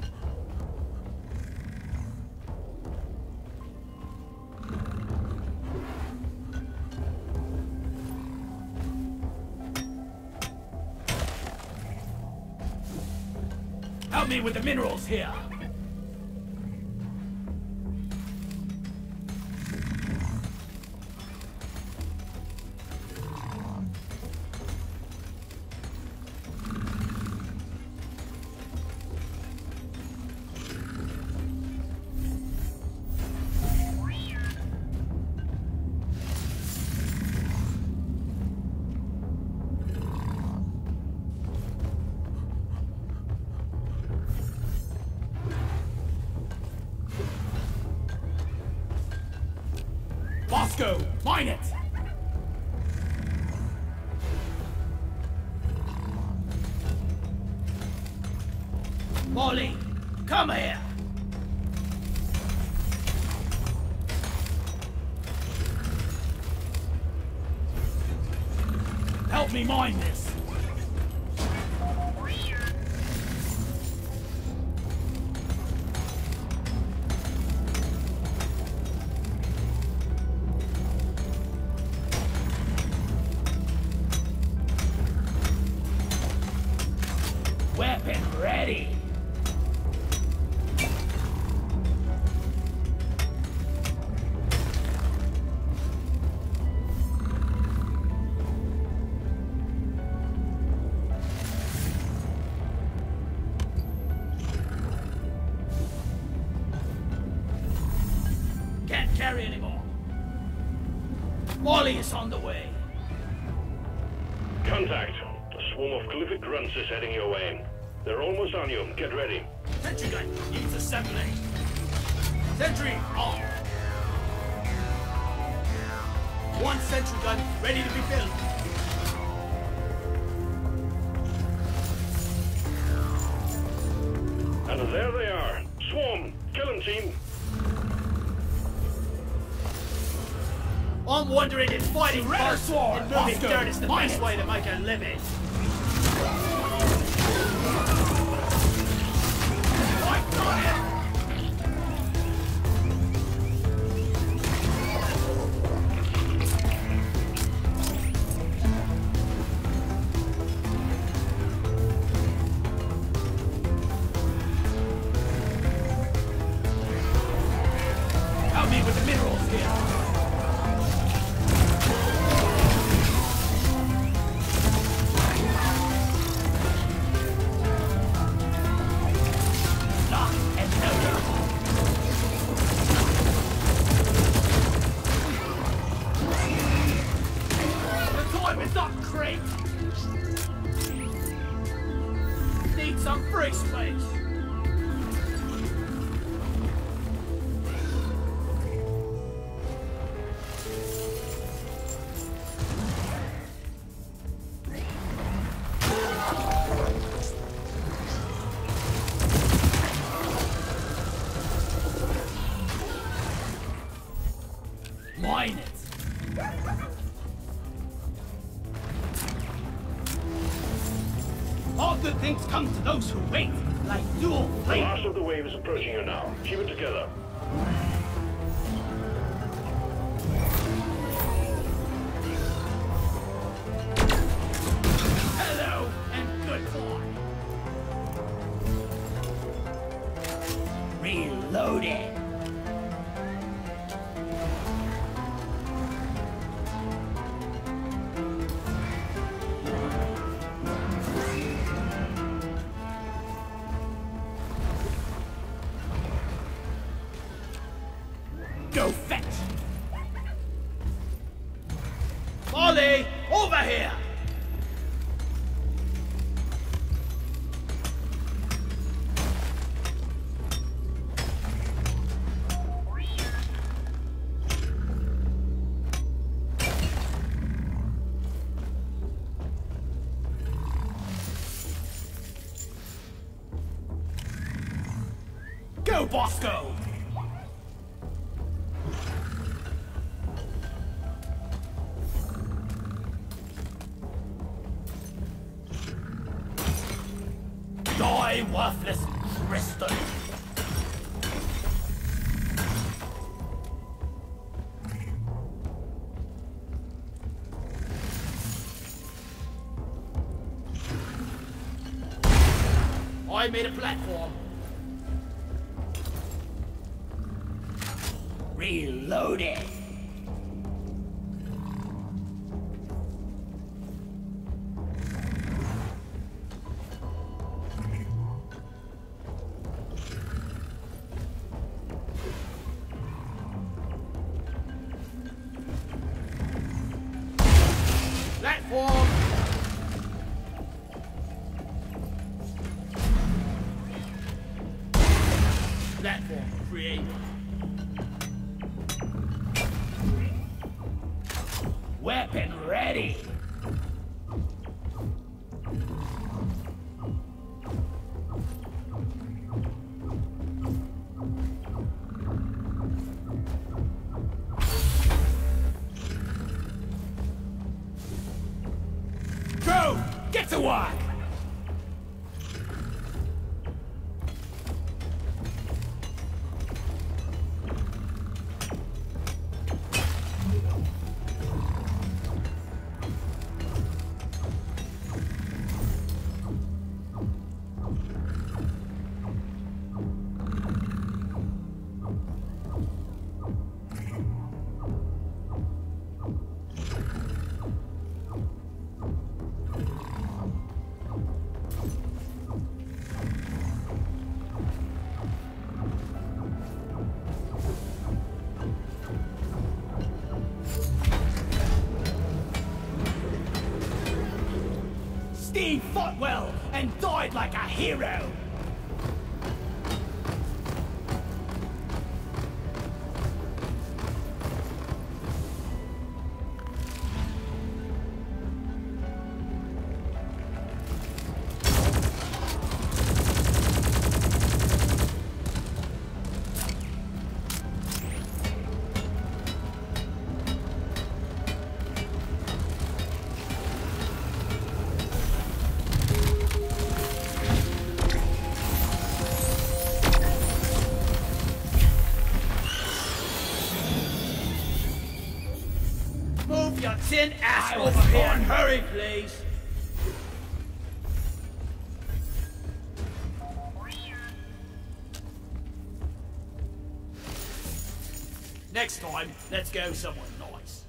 Help me with the minerals here. Bosco, mine it! Molly, come here! Help me mine this! Weapon ready! Can't carry anymore. Molly is on the way. Contact. A swarm of prolific grunts is heading your way. They're almost on you. Get ready. Sentry gun needs assembling. Sentry off. One sentry gun ready to be filled. And there they are. Swarm. Kill 'em, team. I'm wondering if fighting Red first Sword, and moving Bosco, dirt is the mine best it. way to make a living. I got it! Help me with the minerals here! Lock and loaded. The time is not great! Need some free space. Mine it! All good things come to those who wait, like dual The flame. last of the wave is approaching you now. Keep it together. Hello and goodbye. Reloaded. Go fetch! Molly, over here! Go, Bosco! Die, worthless crystal! I made a platform. Reloaded! Platform. Platform created. Weapon ready. Drone, get to work! Steve fought well and died like a hero. Your tin ass over here and hurry, please. Next time, let's go somewhere nice.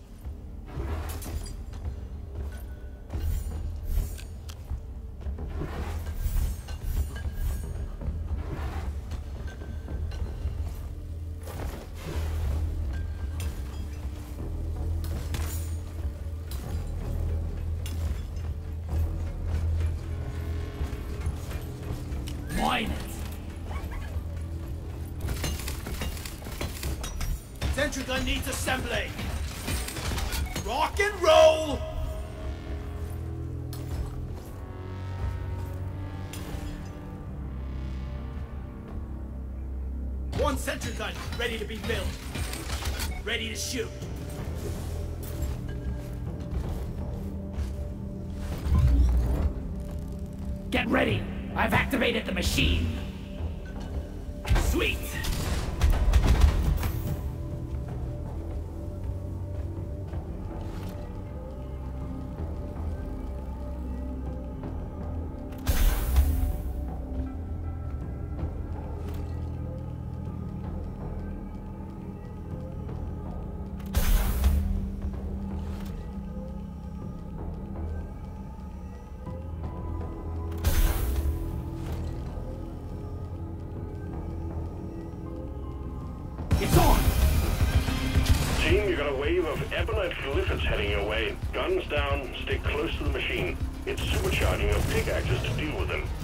Mine it. Sentry gun needs assembly. Rock and roll! One sentry gun ready to be built. Ready to shoot. Get ready. I've activated the machine. Sweet. It's on! Team, you got a wave of ebonite glyphids heading your way. Guns down, stay close to the machine. It's supercharging your pickaxes to deal with them.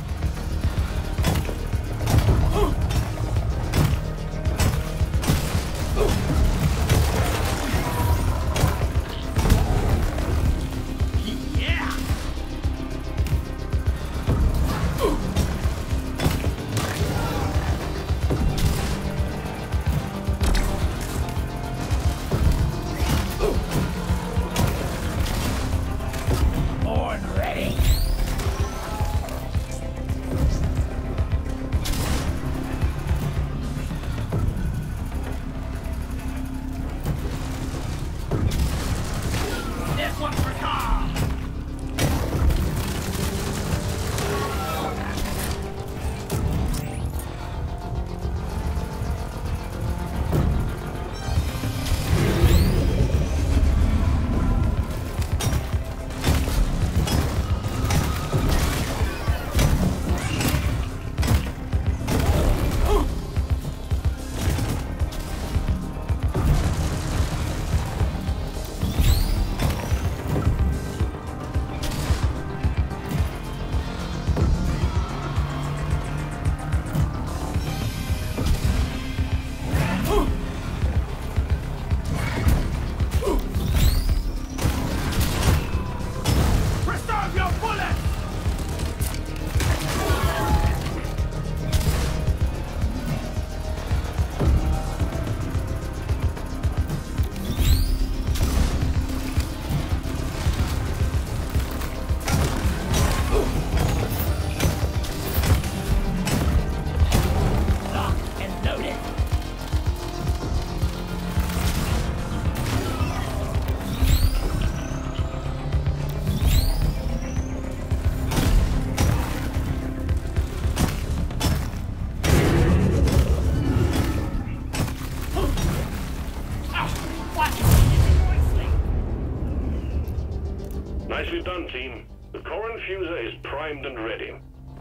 Nicely done, team. The core infuser is primed and ready.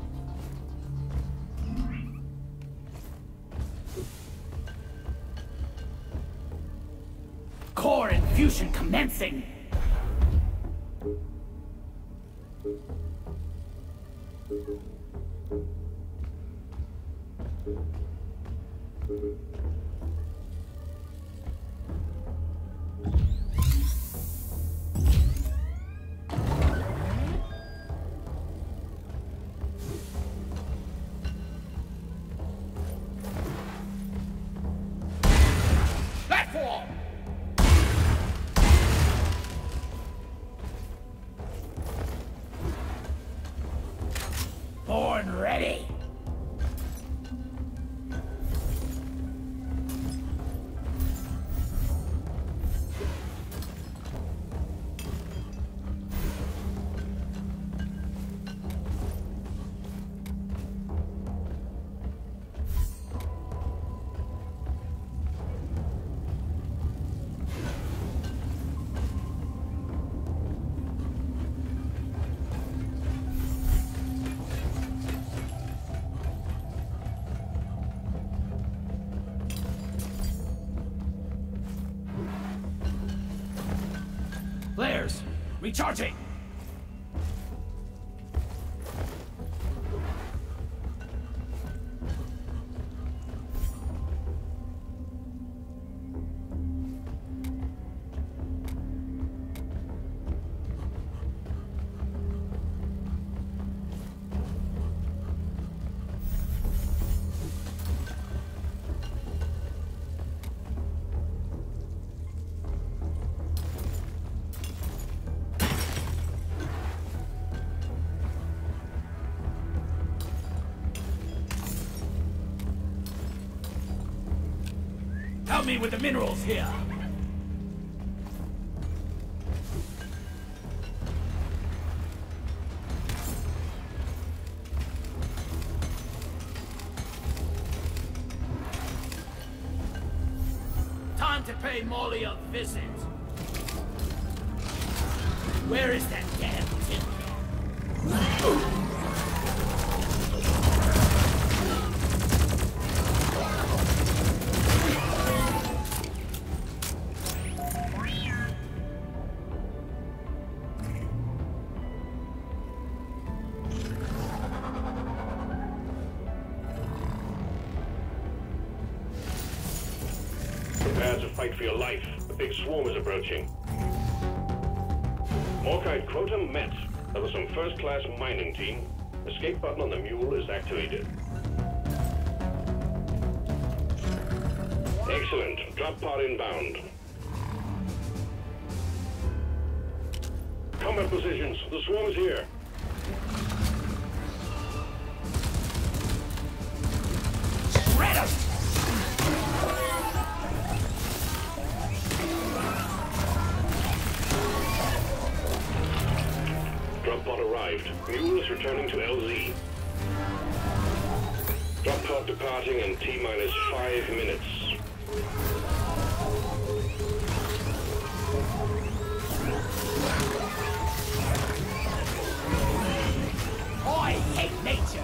Core infusion commencing! Platform! Born ready! Flares! Recharging! Help me with the minerals here! Time to pay Molly a visit. Where is that damn tin can? Prepare to fight for your life. The big swarm is approaching. Morkite quota met. That was some first-class mining, team. Escape button on the mule is activated. Excellent. Drop pod inbound. Combat positions. The swarm is here. Shred 'em! Drop pod arrived. Mule is returning to L Z. Drop pod departing in T-minus five minutes. I hate nature!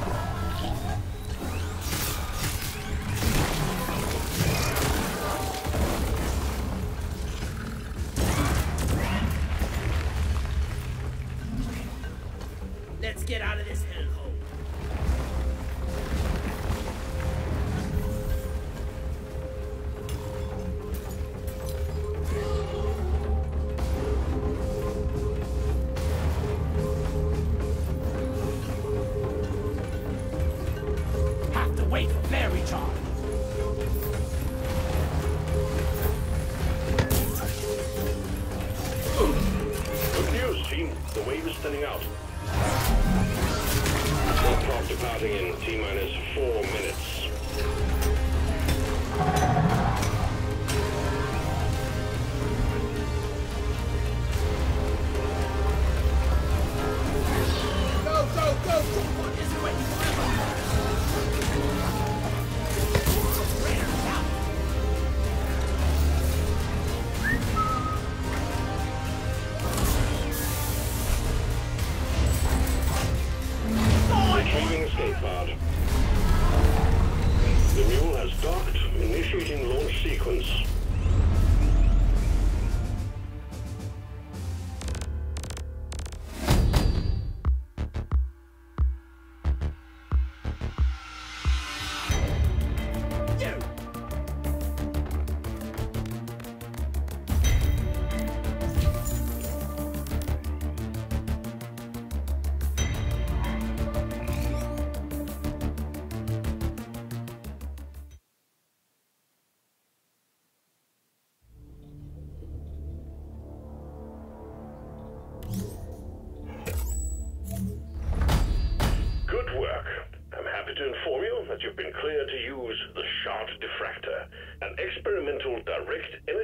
Let's get out of this hellhole. Have to wait for flare recharge. Good news, team. The wave is thinning out. Drop pod departing in T-minus four minutes. Go, go, go! What isn't waiting forever?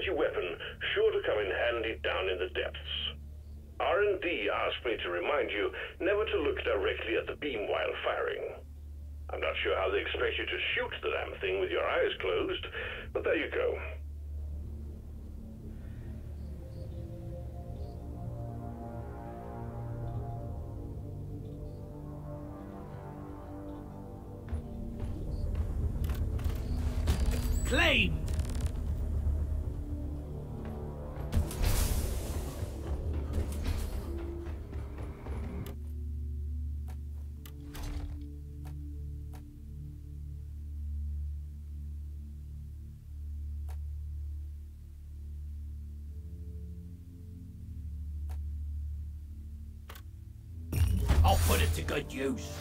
high-energy weapon sure to come in handy down in the depths. R and D asked me to remind you never to look directly at the beam while firing. I'm not sure how they expect you to shoot the damn thing with your eyes closed, but there you go. Claimed! I'll put it to good use.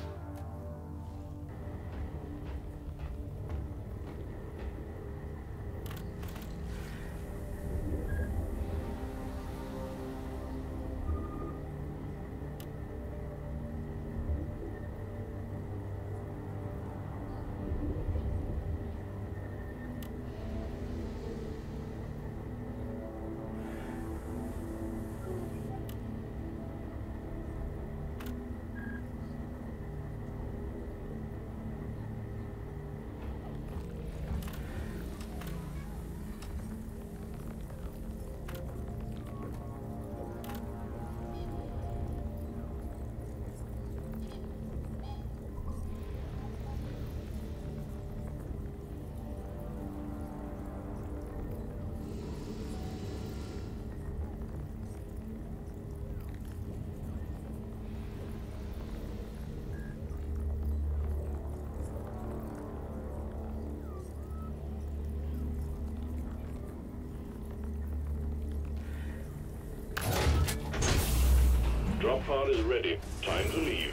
Drop pod is ready. Time to leave.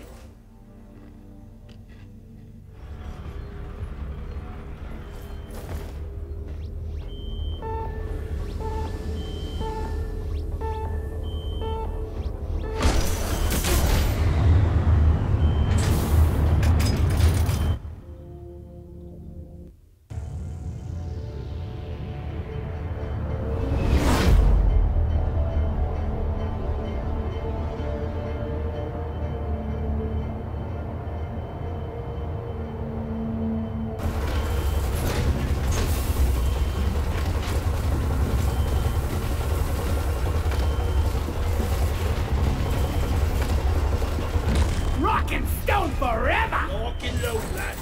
Rock and stone forever! Lock and load, lad.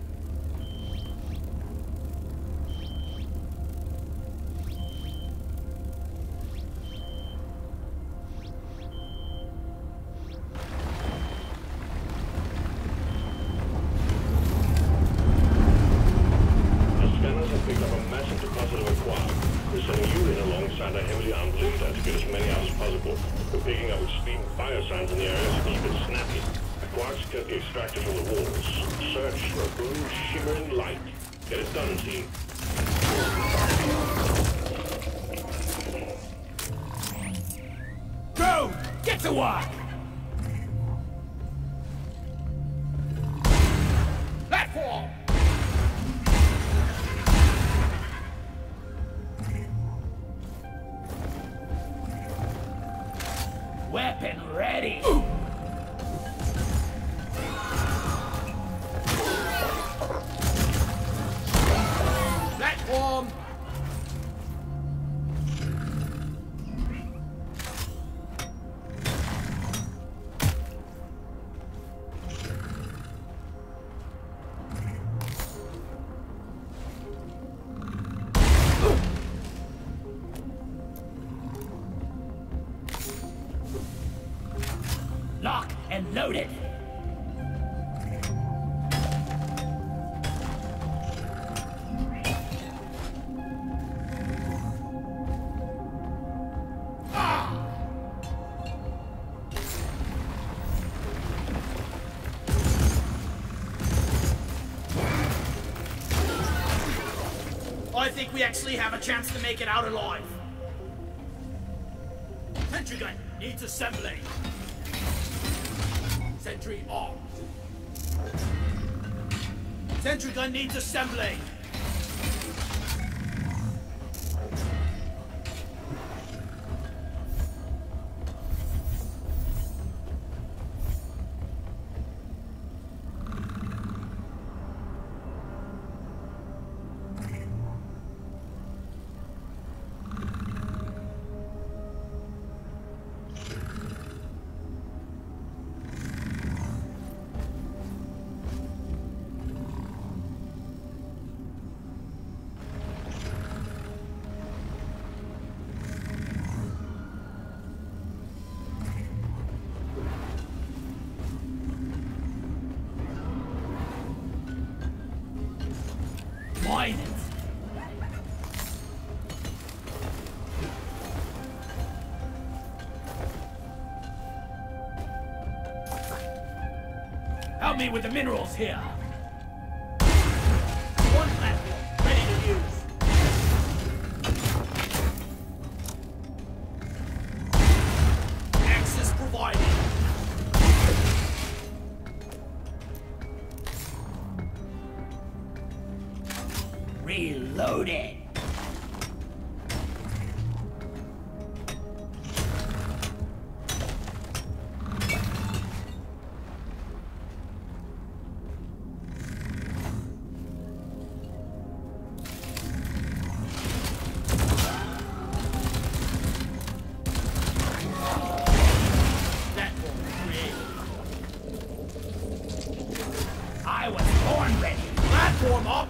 The scanners have picked up a massive deposit of a quark. We're sending you in alongside a heavily armed leader to get as many out as possible. We're picking up extreme biosigns in the area to keep it snappy. Quarks can be extracted from the walls. Search for a blue, shimmering light. Get it done, team. Go! Get to work! Platform! Weapon ready! Ooh. Platform! Lock and loaded! I think we actually have a chance to make it out alive. Sentry gun needs assembly. Sentry armed. Sentry gun needs assembly. Help me with the minerals here. One platform, ready to use. Access provided. Reload it. I was born ready. Platform up.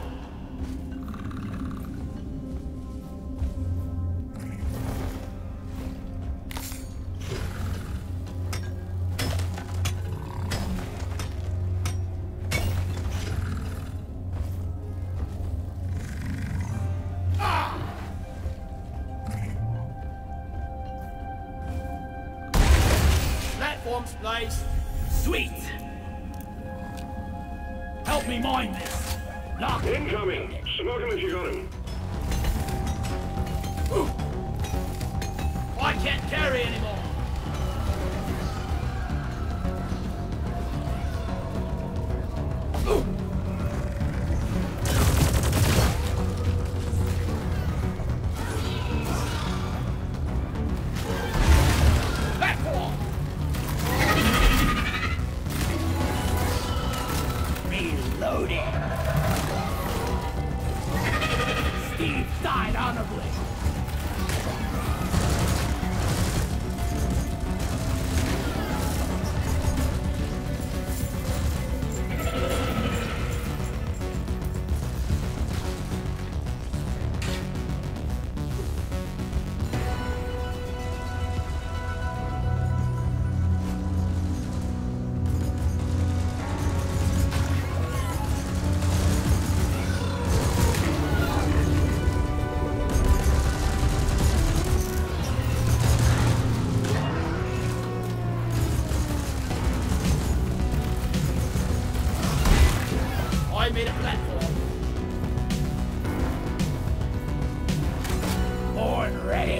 Platforms placed. Sweet. Help me mine this. Lock. Incoming! Smoke him if you got him. I can't carry anymore. Platform. Reload it. Steve died honorably. I made a platform. Born ready.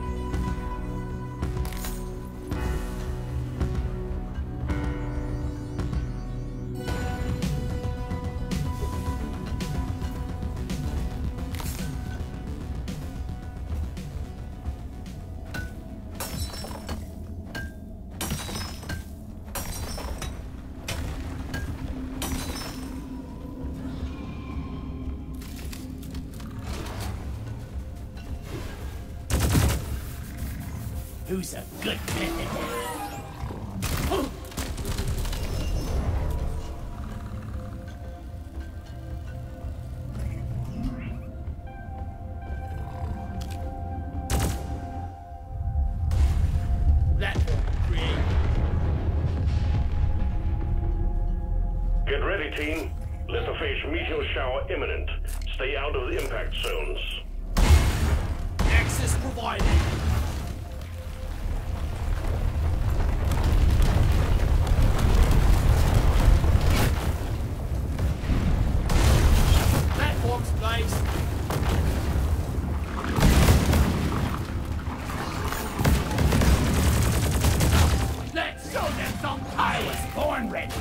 Who's a good candidate? Platform create. Get ready, team. Let's face meteor shower imminent. Stay out of the impact zones. Access provided. Platforms placed. Let's show them some. I was born ready.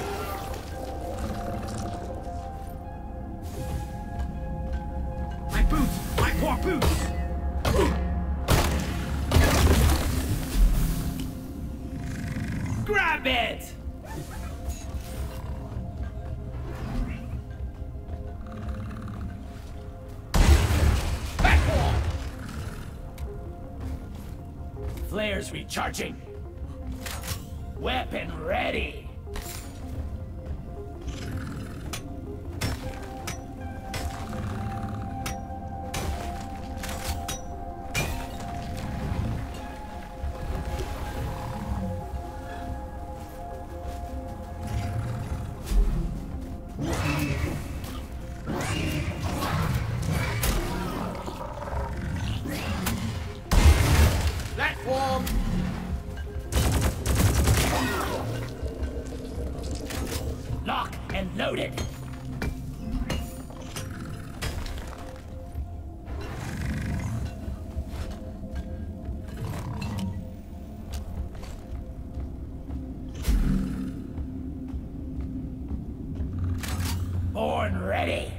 My boots! My poor boots! Grab it! Back wall! Flares recharging. Weapon ready. Platform. Lock. Reloaded. Born ready.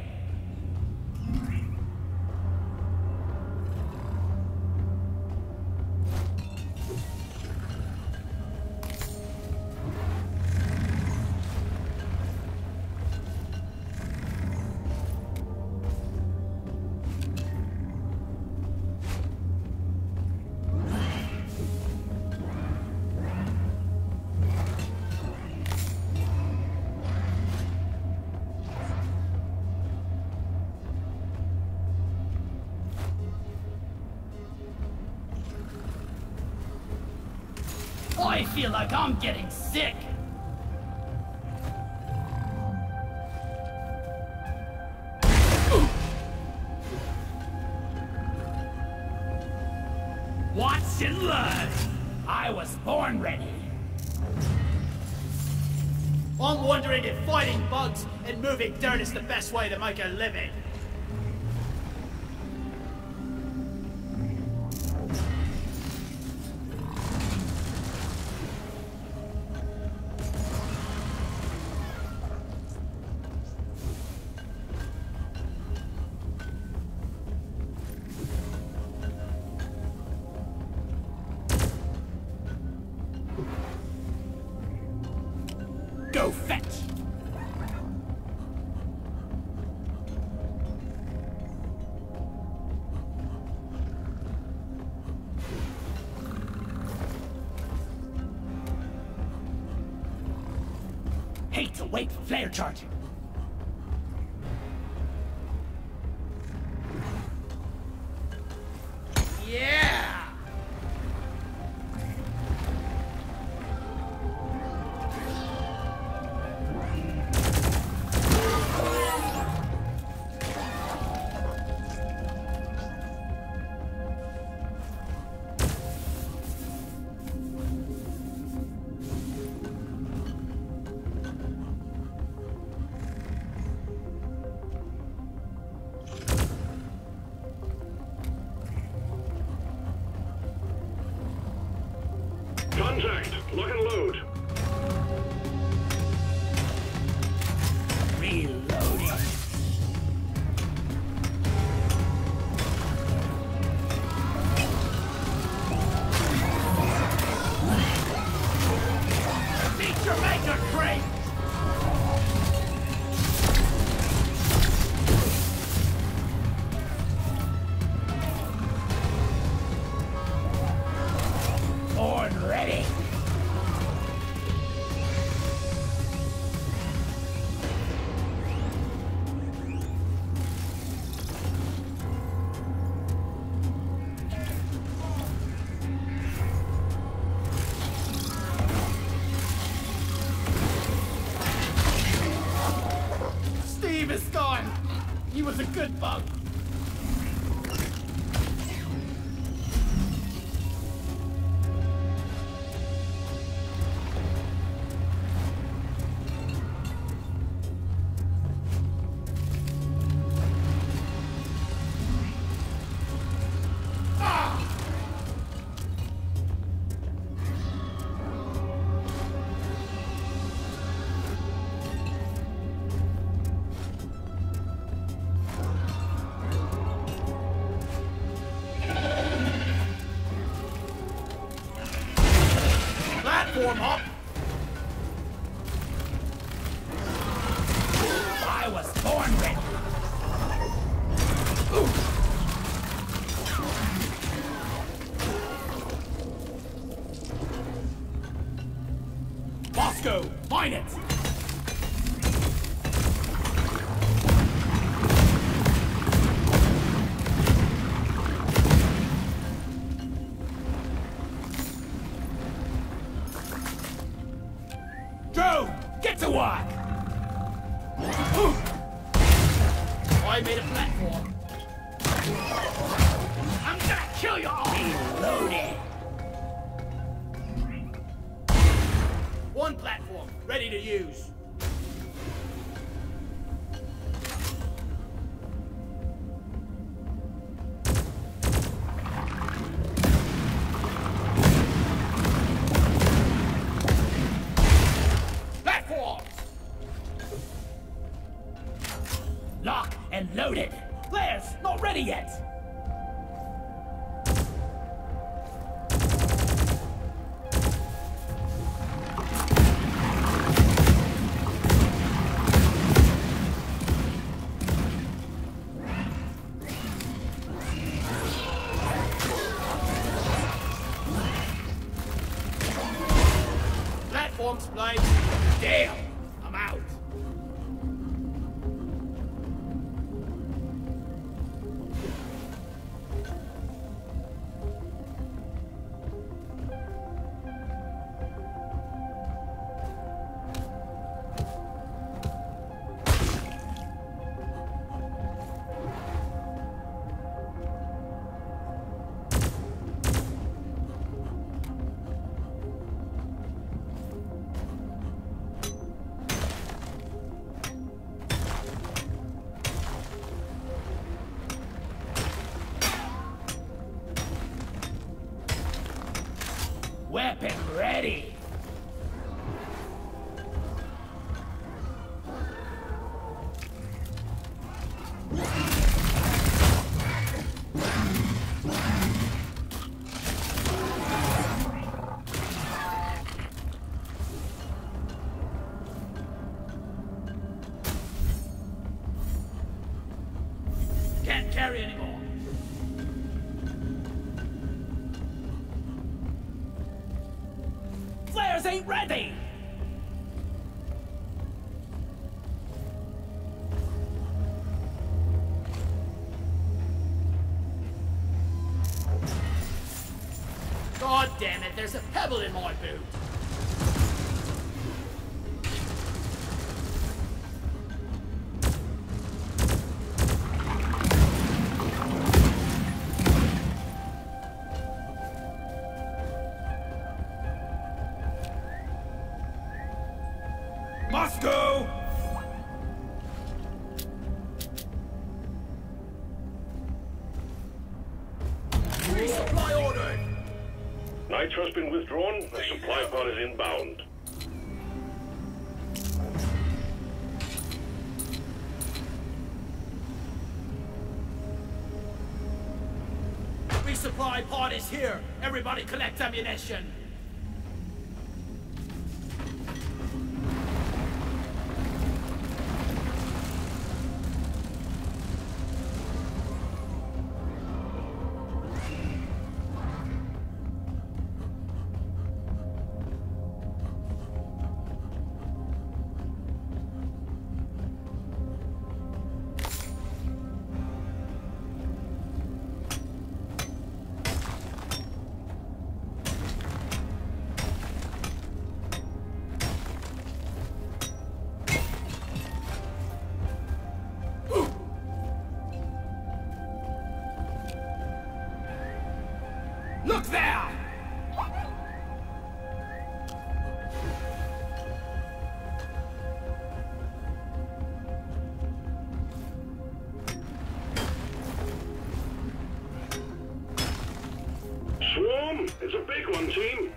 I feel like I'm getting sick. Watch and learn. I was born ready. I'm wondering if fighting bugs and moving dirt is the best way to make a living. Go fetch! Hate to wait for flare charging. Yeah! Contact! Lock and load! Reloading. Feature maker crate! Born ready. Steve is gone! He was a good bug. Platform up! I was born ready. Bosco, mine it! Drone, get to work! I made a platform. I'm gonna kill you all! Reloaded! One platform, ready to use. uniforms, Blade? Damn! I'm out. Weapon ready! Can't carry anymore. Flares ain't ready! God damn it, there's a pebble in my boot. Moscow! Resupply ordered. Nitro's been withdrawn. The supply pod is inbound. Resupply pod is here. Everybody collect ammunition. Look there! Swarm! It's a big one, team.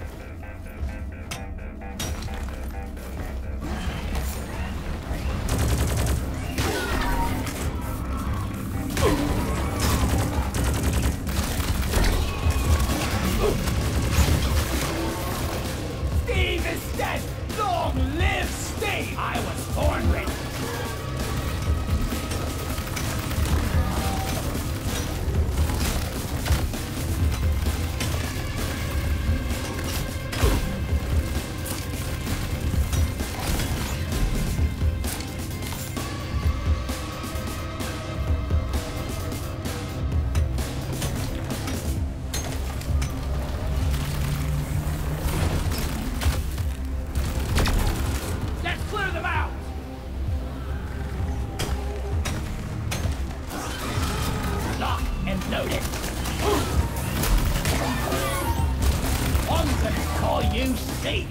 Steve is dead! Long live Steve! I was born ready. Let's clear them out. Lock and loaded. I'm gonna call you Steve.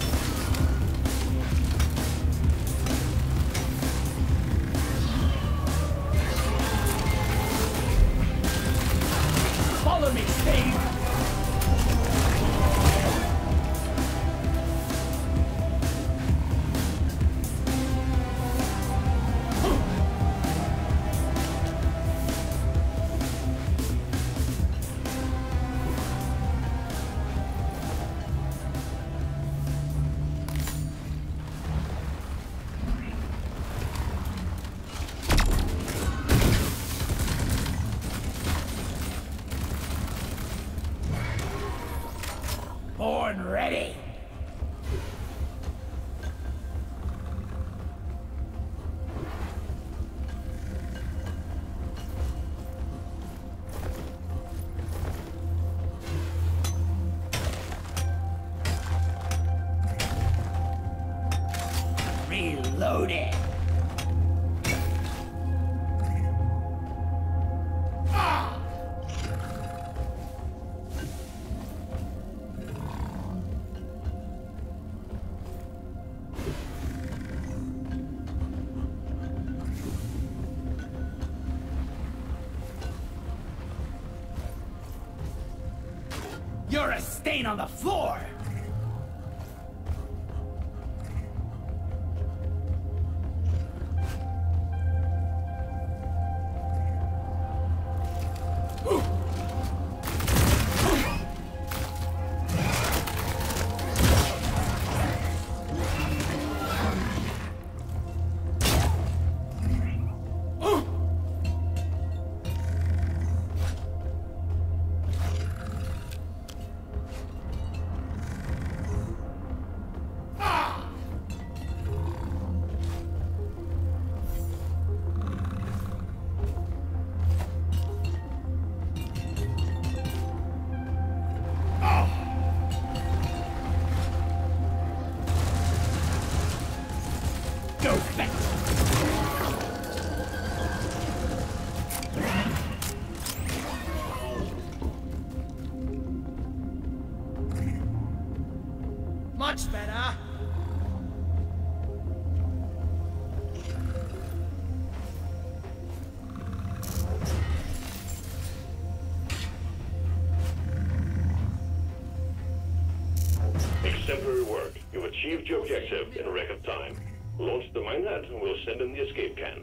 Follow me, Steve. Born ready. Reloaded. You're a stain on the floor! Much better. Exemplary work. You've achieved your objective in record time. Launch the minehead and we'll send in the escape can.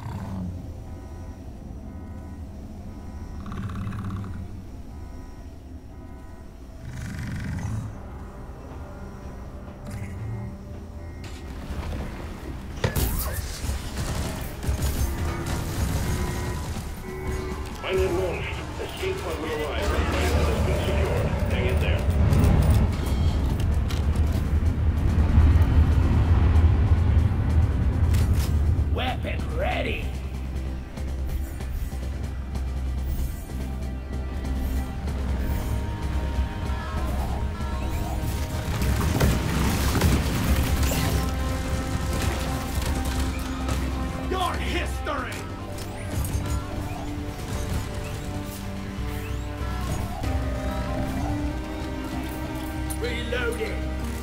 Minehead launched. Escape pod will arrive. Minehead has been secured. Hang in there. Weapon ready! Your history! Reloaded!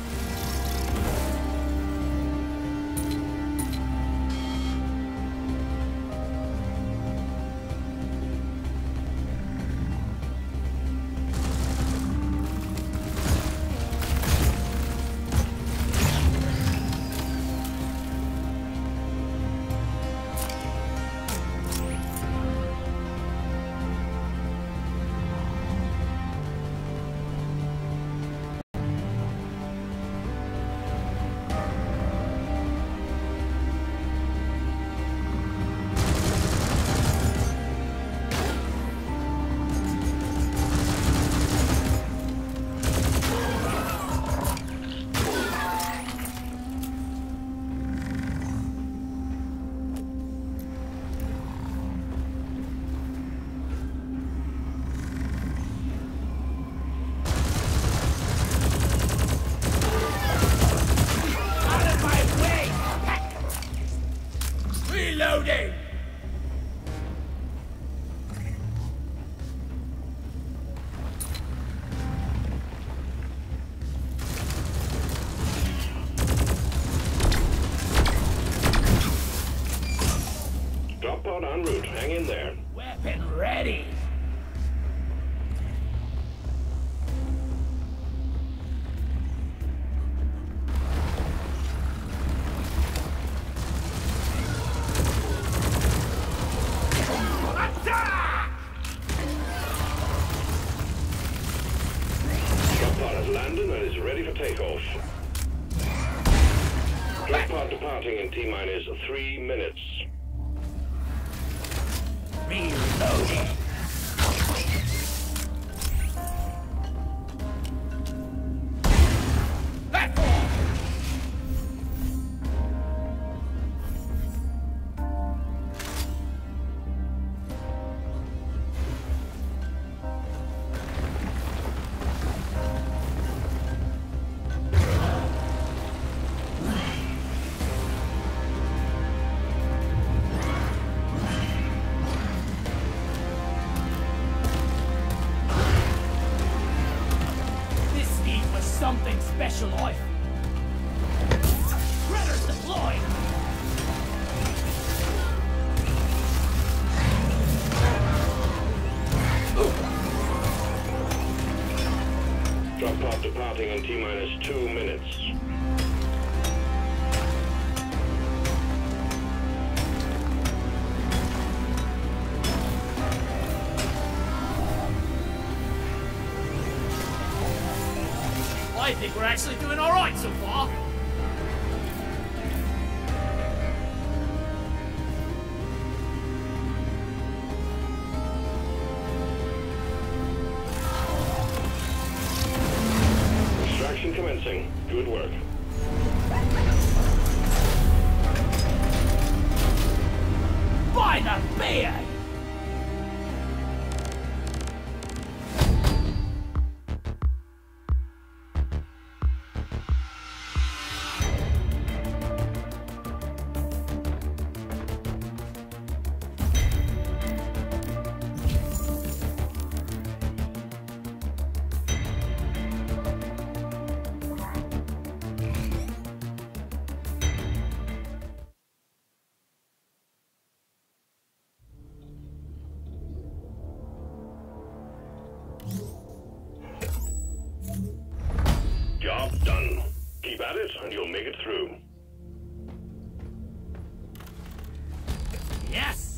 Reloading! Drop pod en route. Hang in there. Weapon ready! Drop pod has landed and is ready for takeoff. Drop pod departing in T-minus three minutes. Reloading! Platform! something special, life. Predators deployed. Drop pod departing in T-minus two minutes. I think we're actually doing all right so far. Extraction commencing. Good work. By the beard! Job done. Keep at it, and you'll make it through. Yes!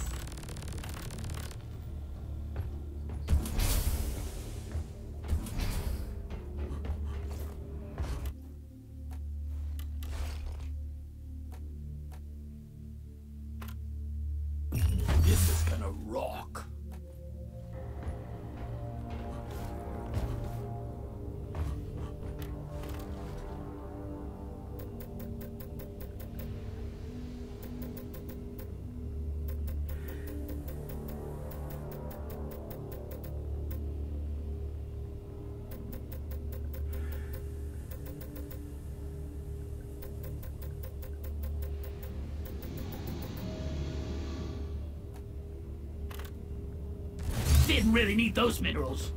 This is gonna rock. Didn't really need those minerals.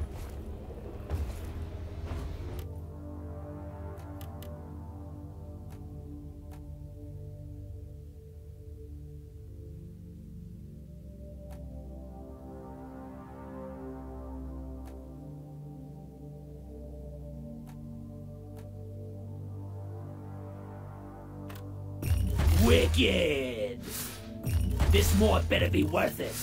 Wicked! This more better be worth it.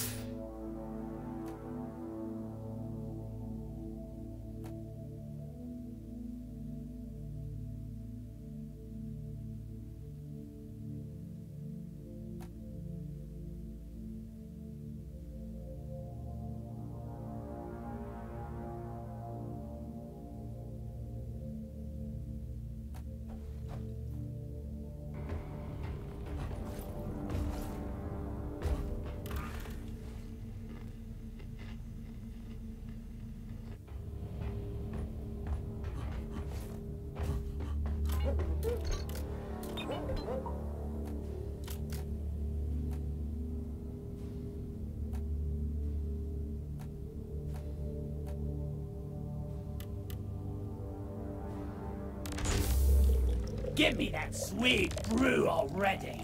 Give me that sweet brew already.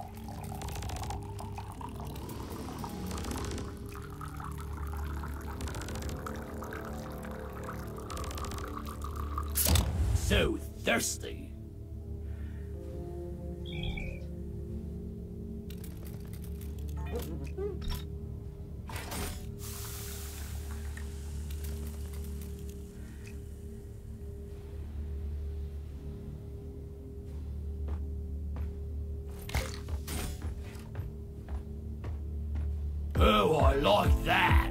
So thirsty. Oh, I like that.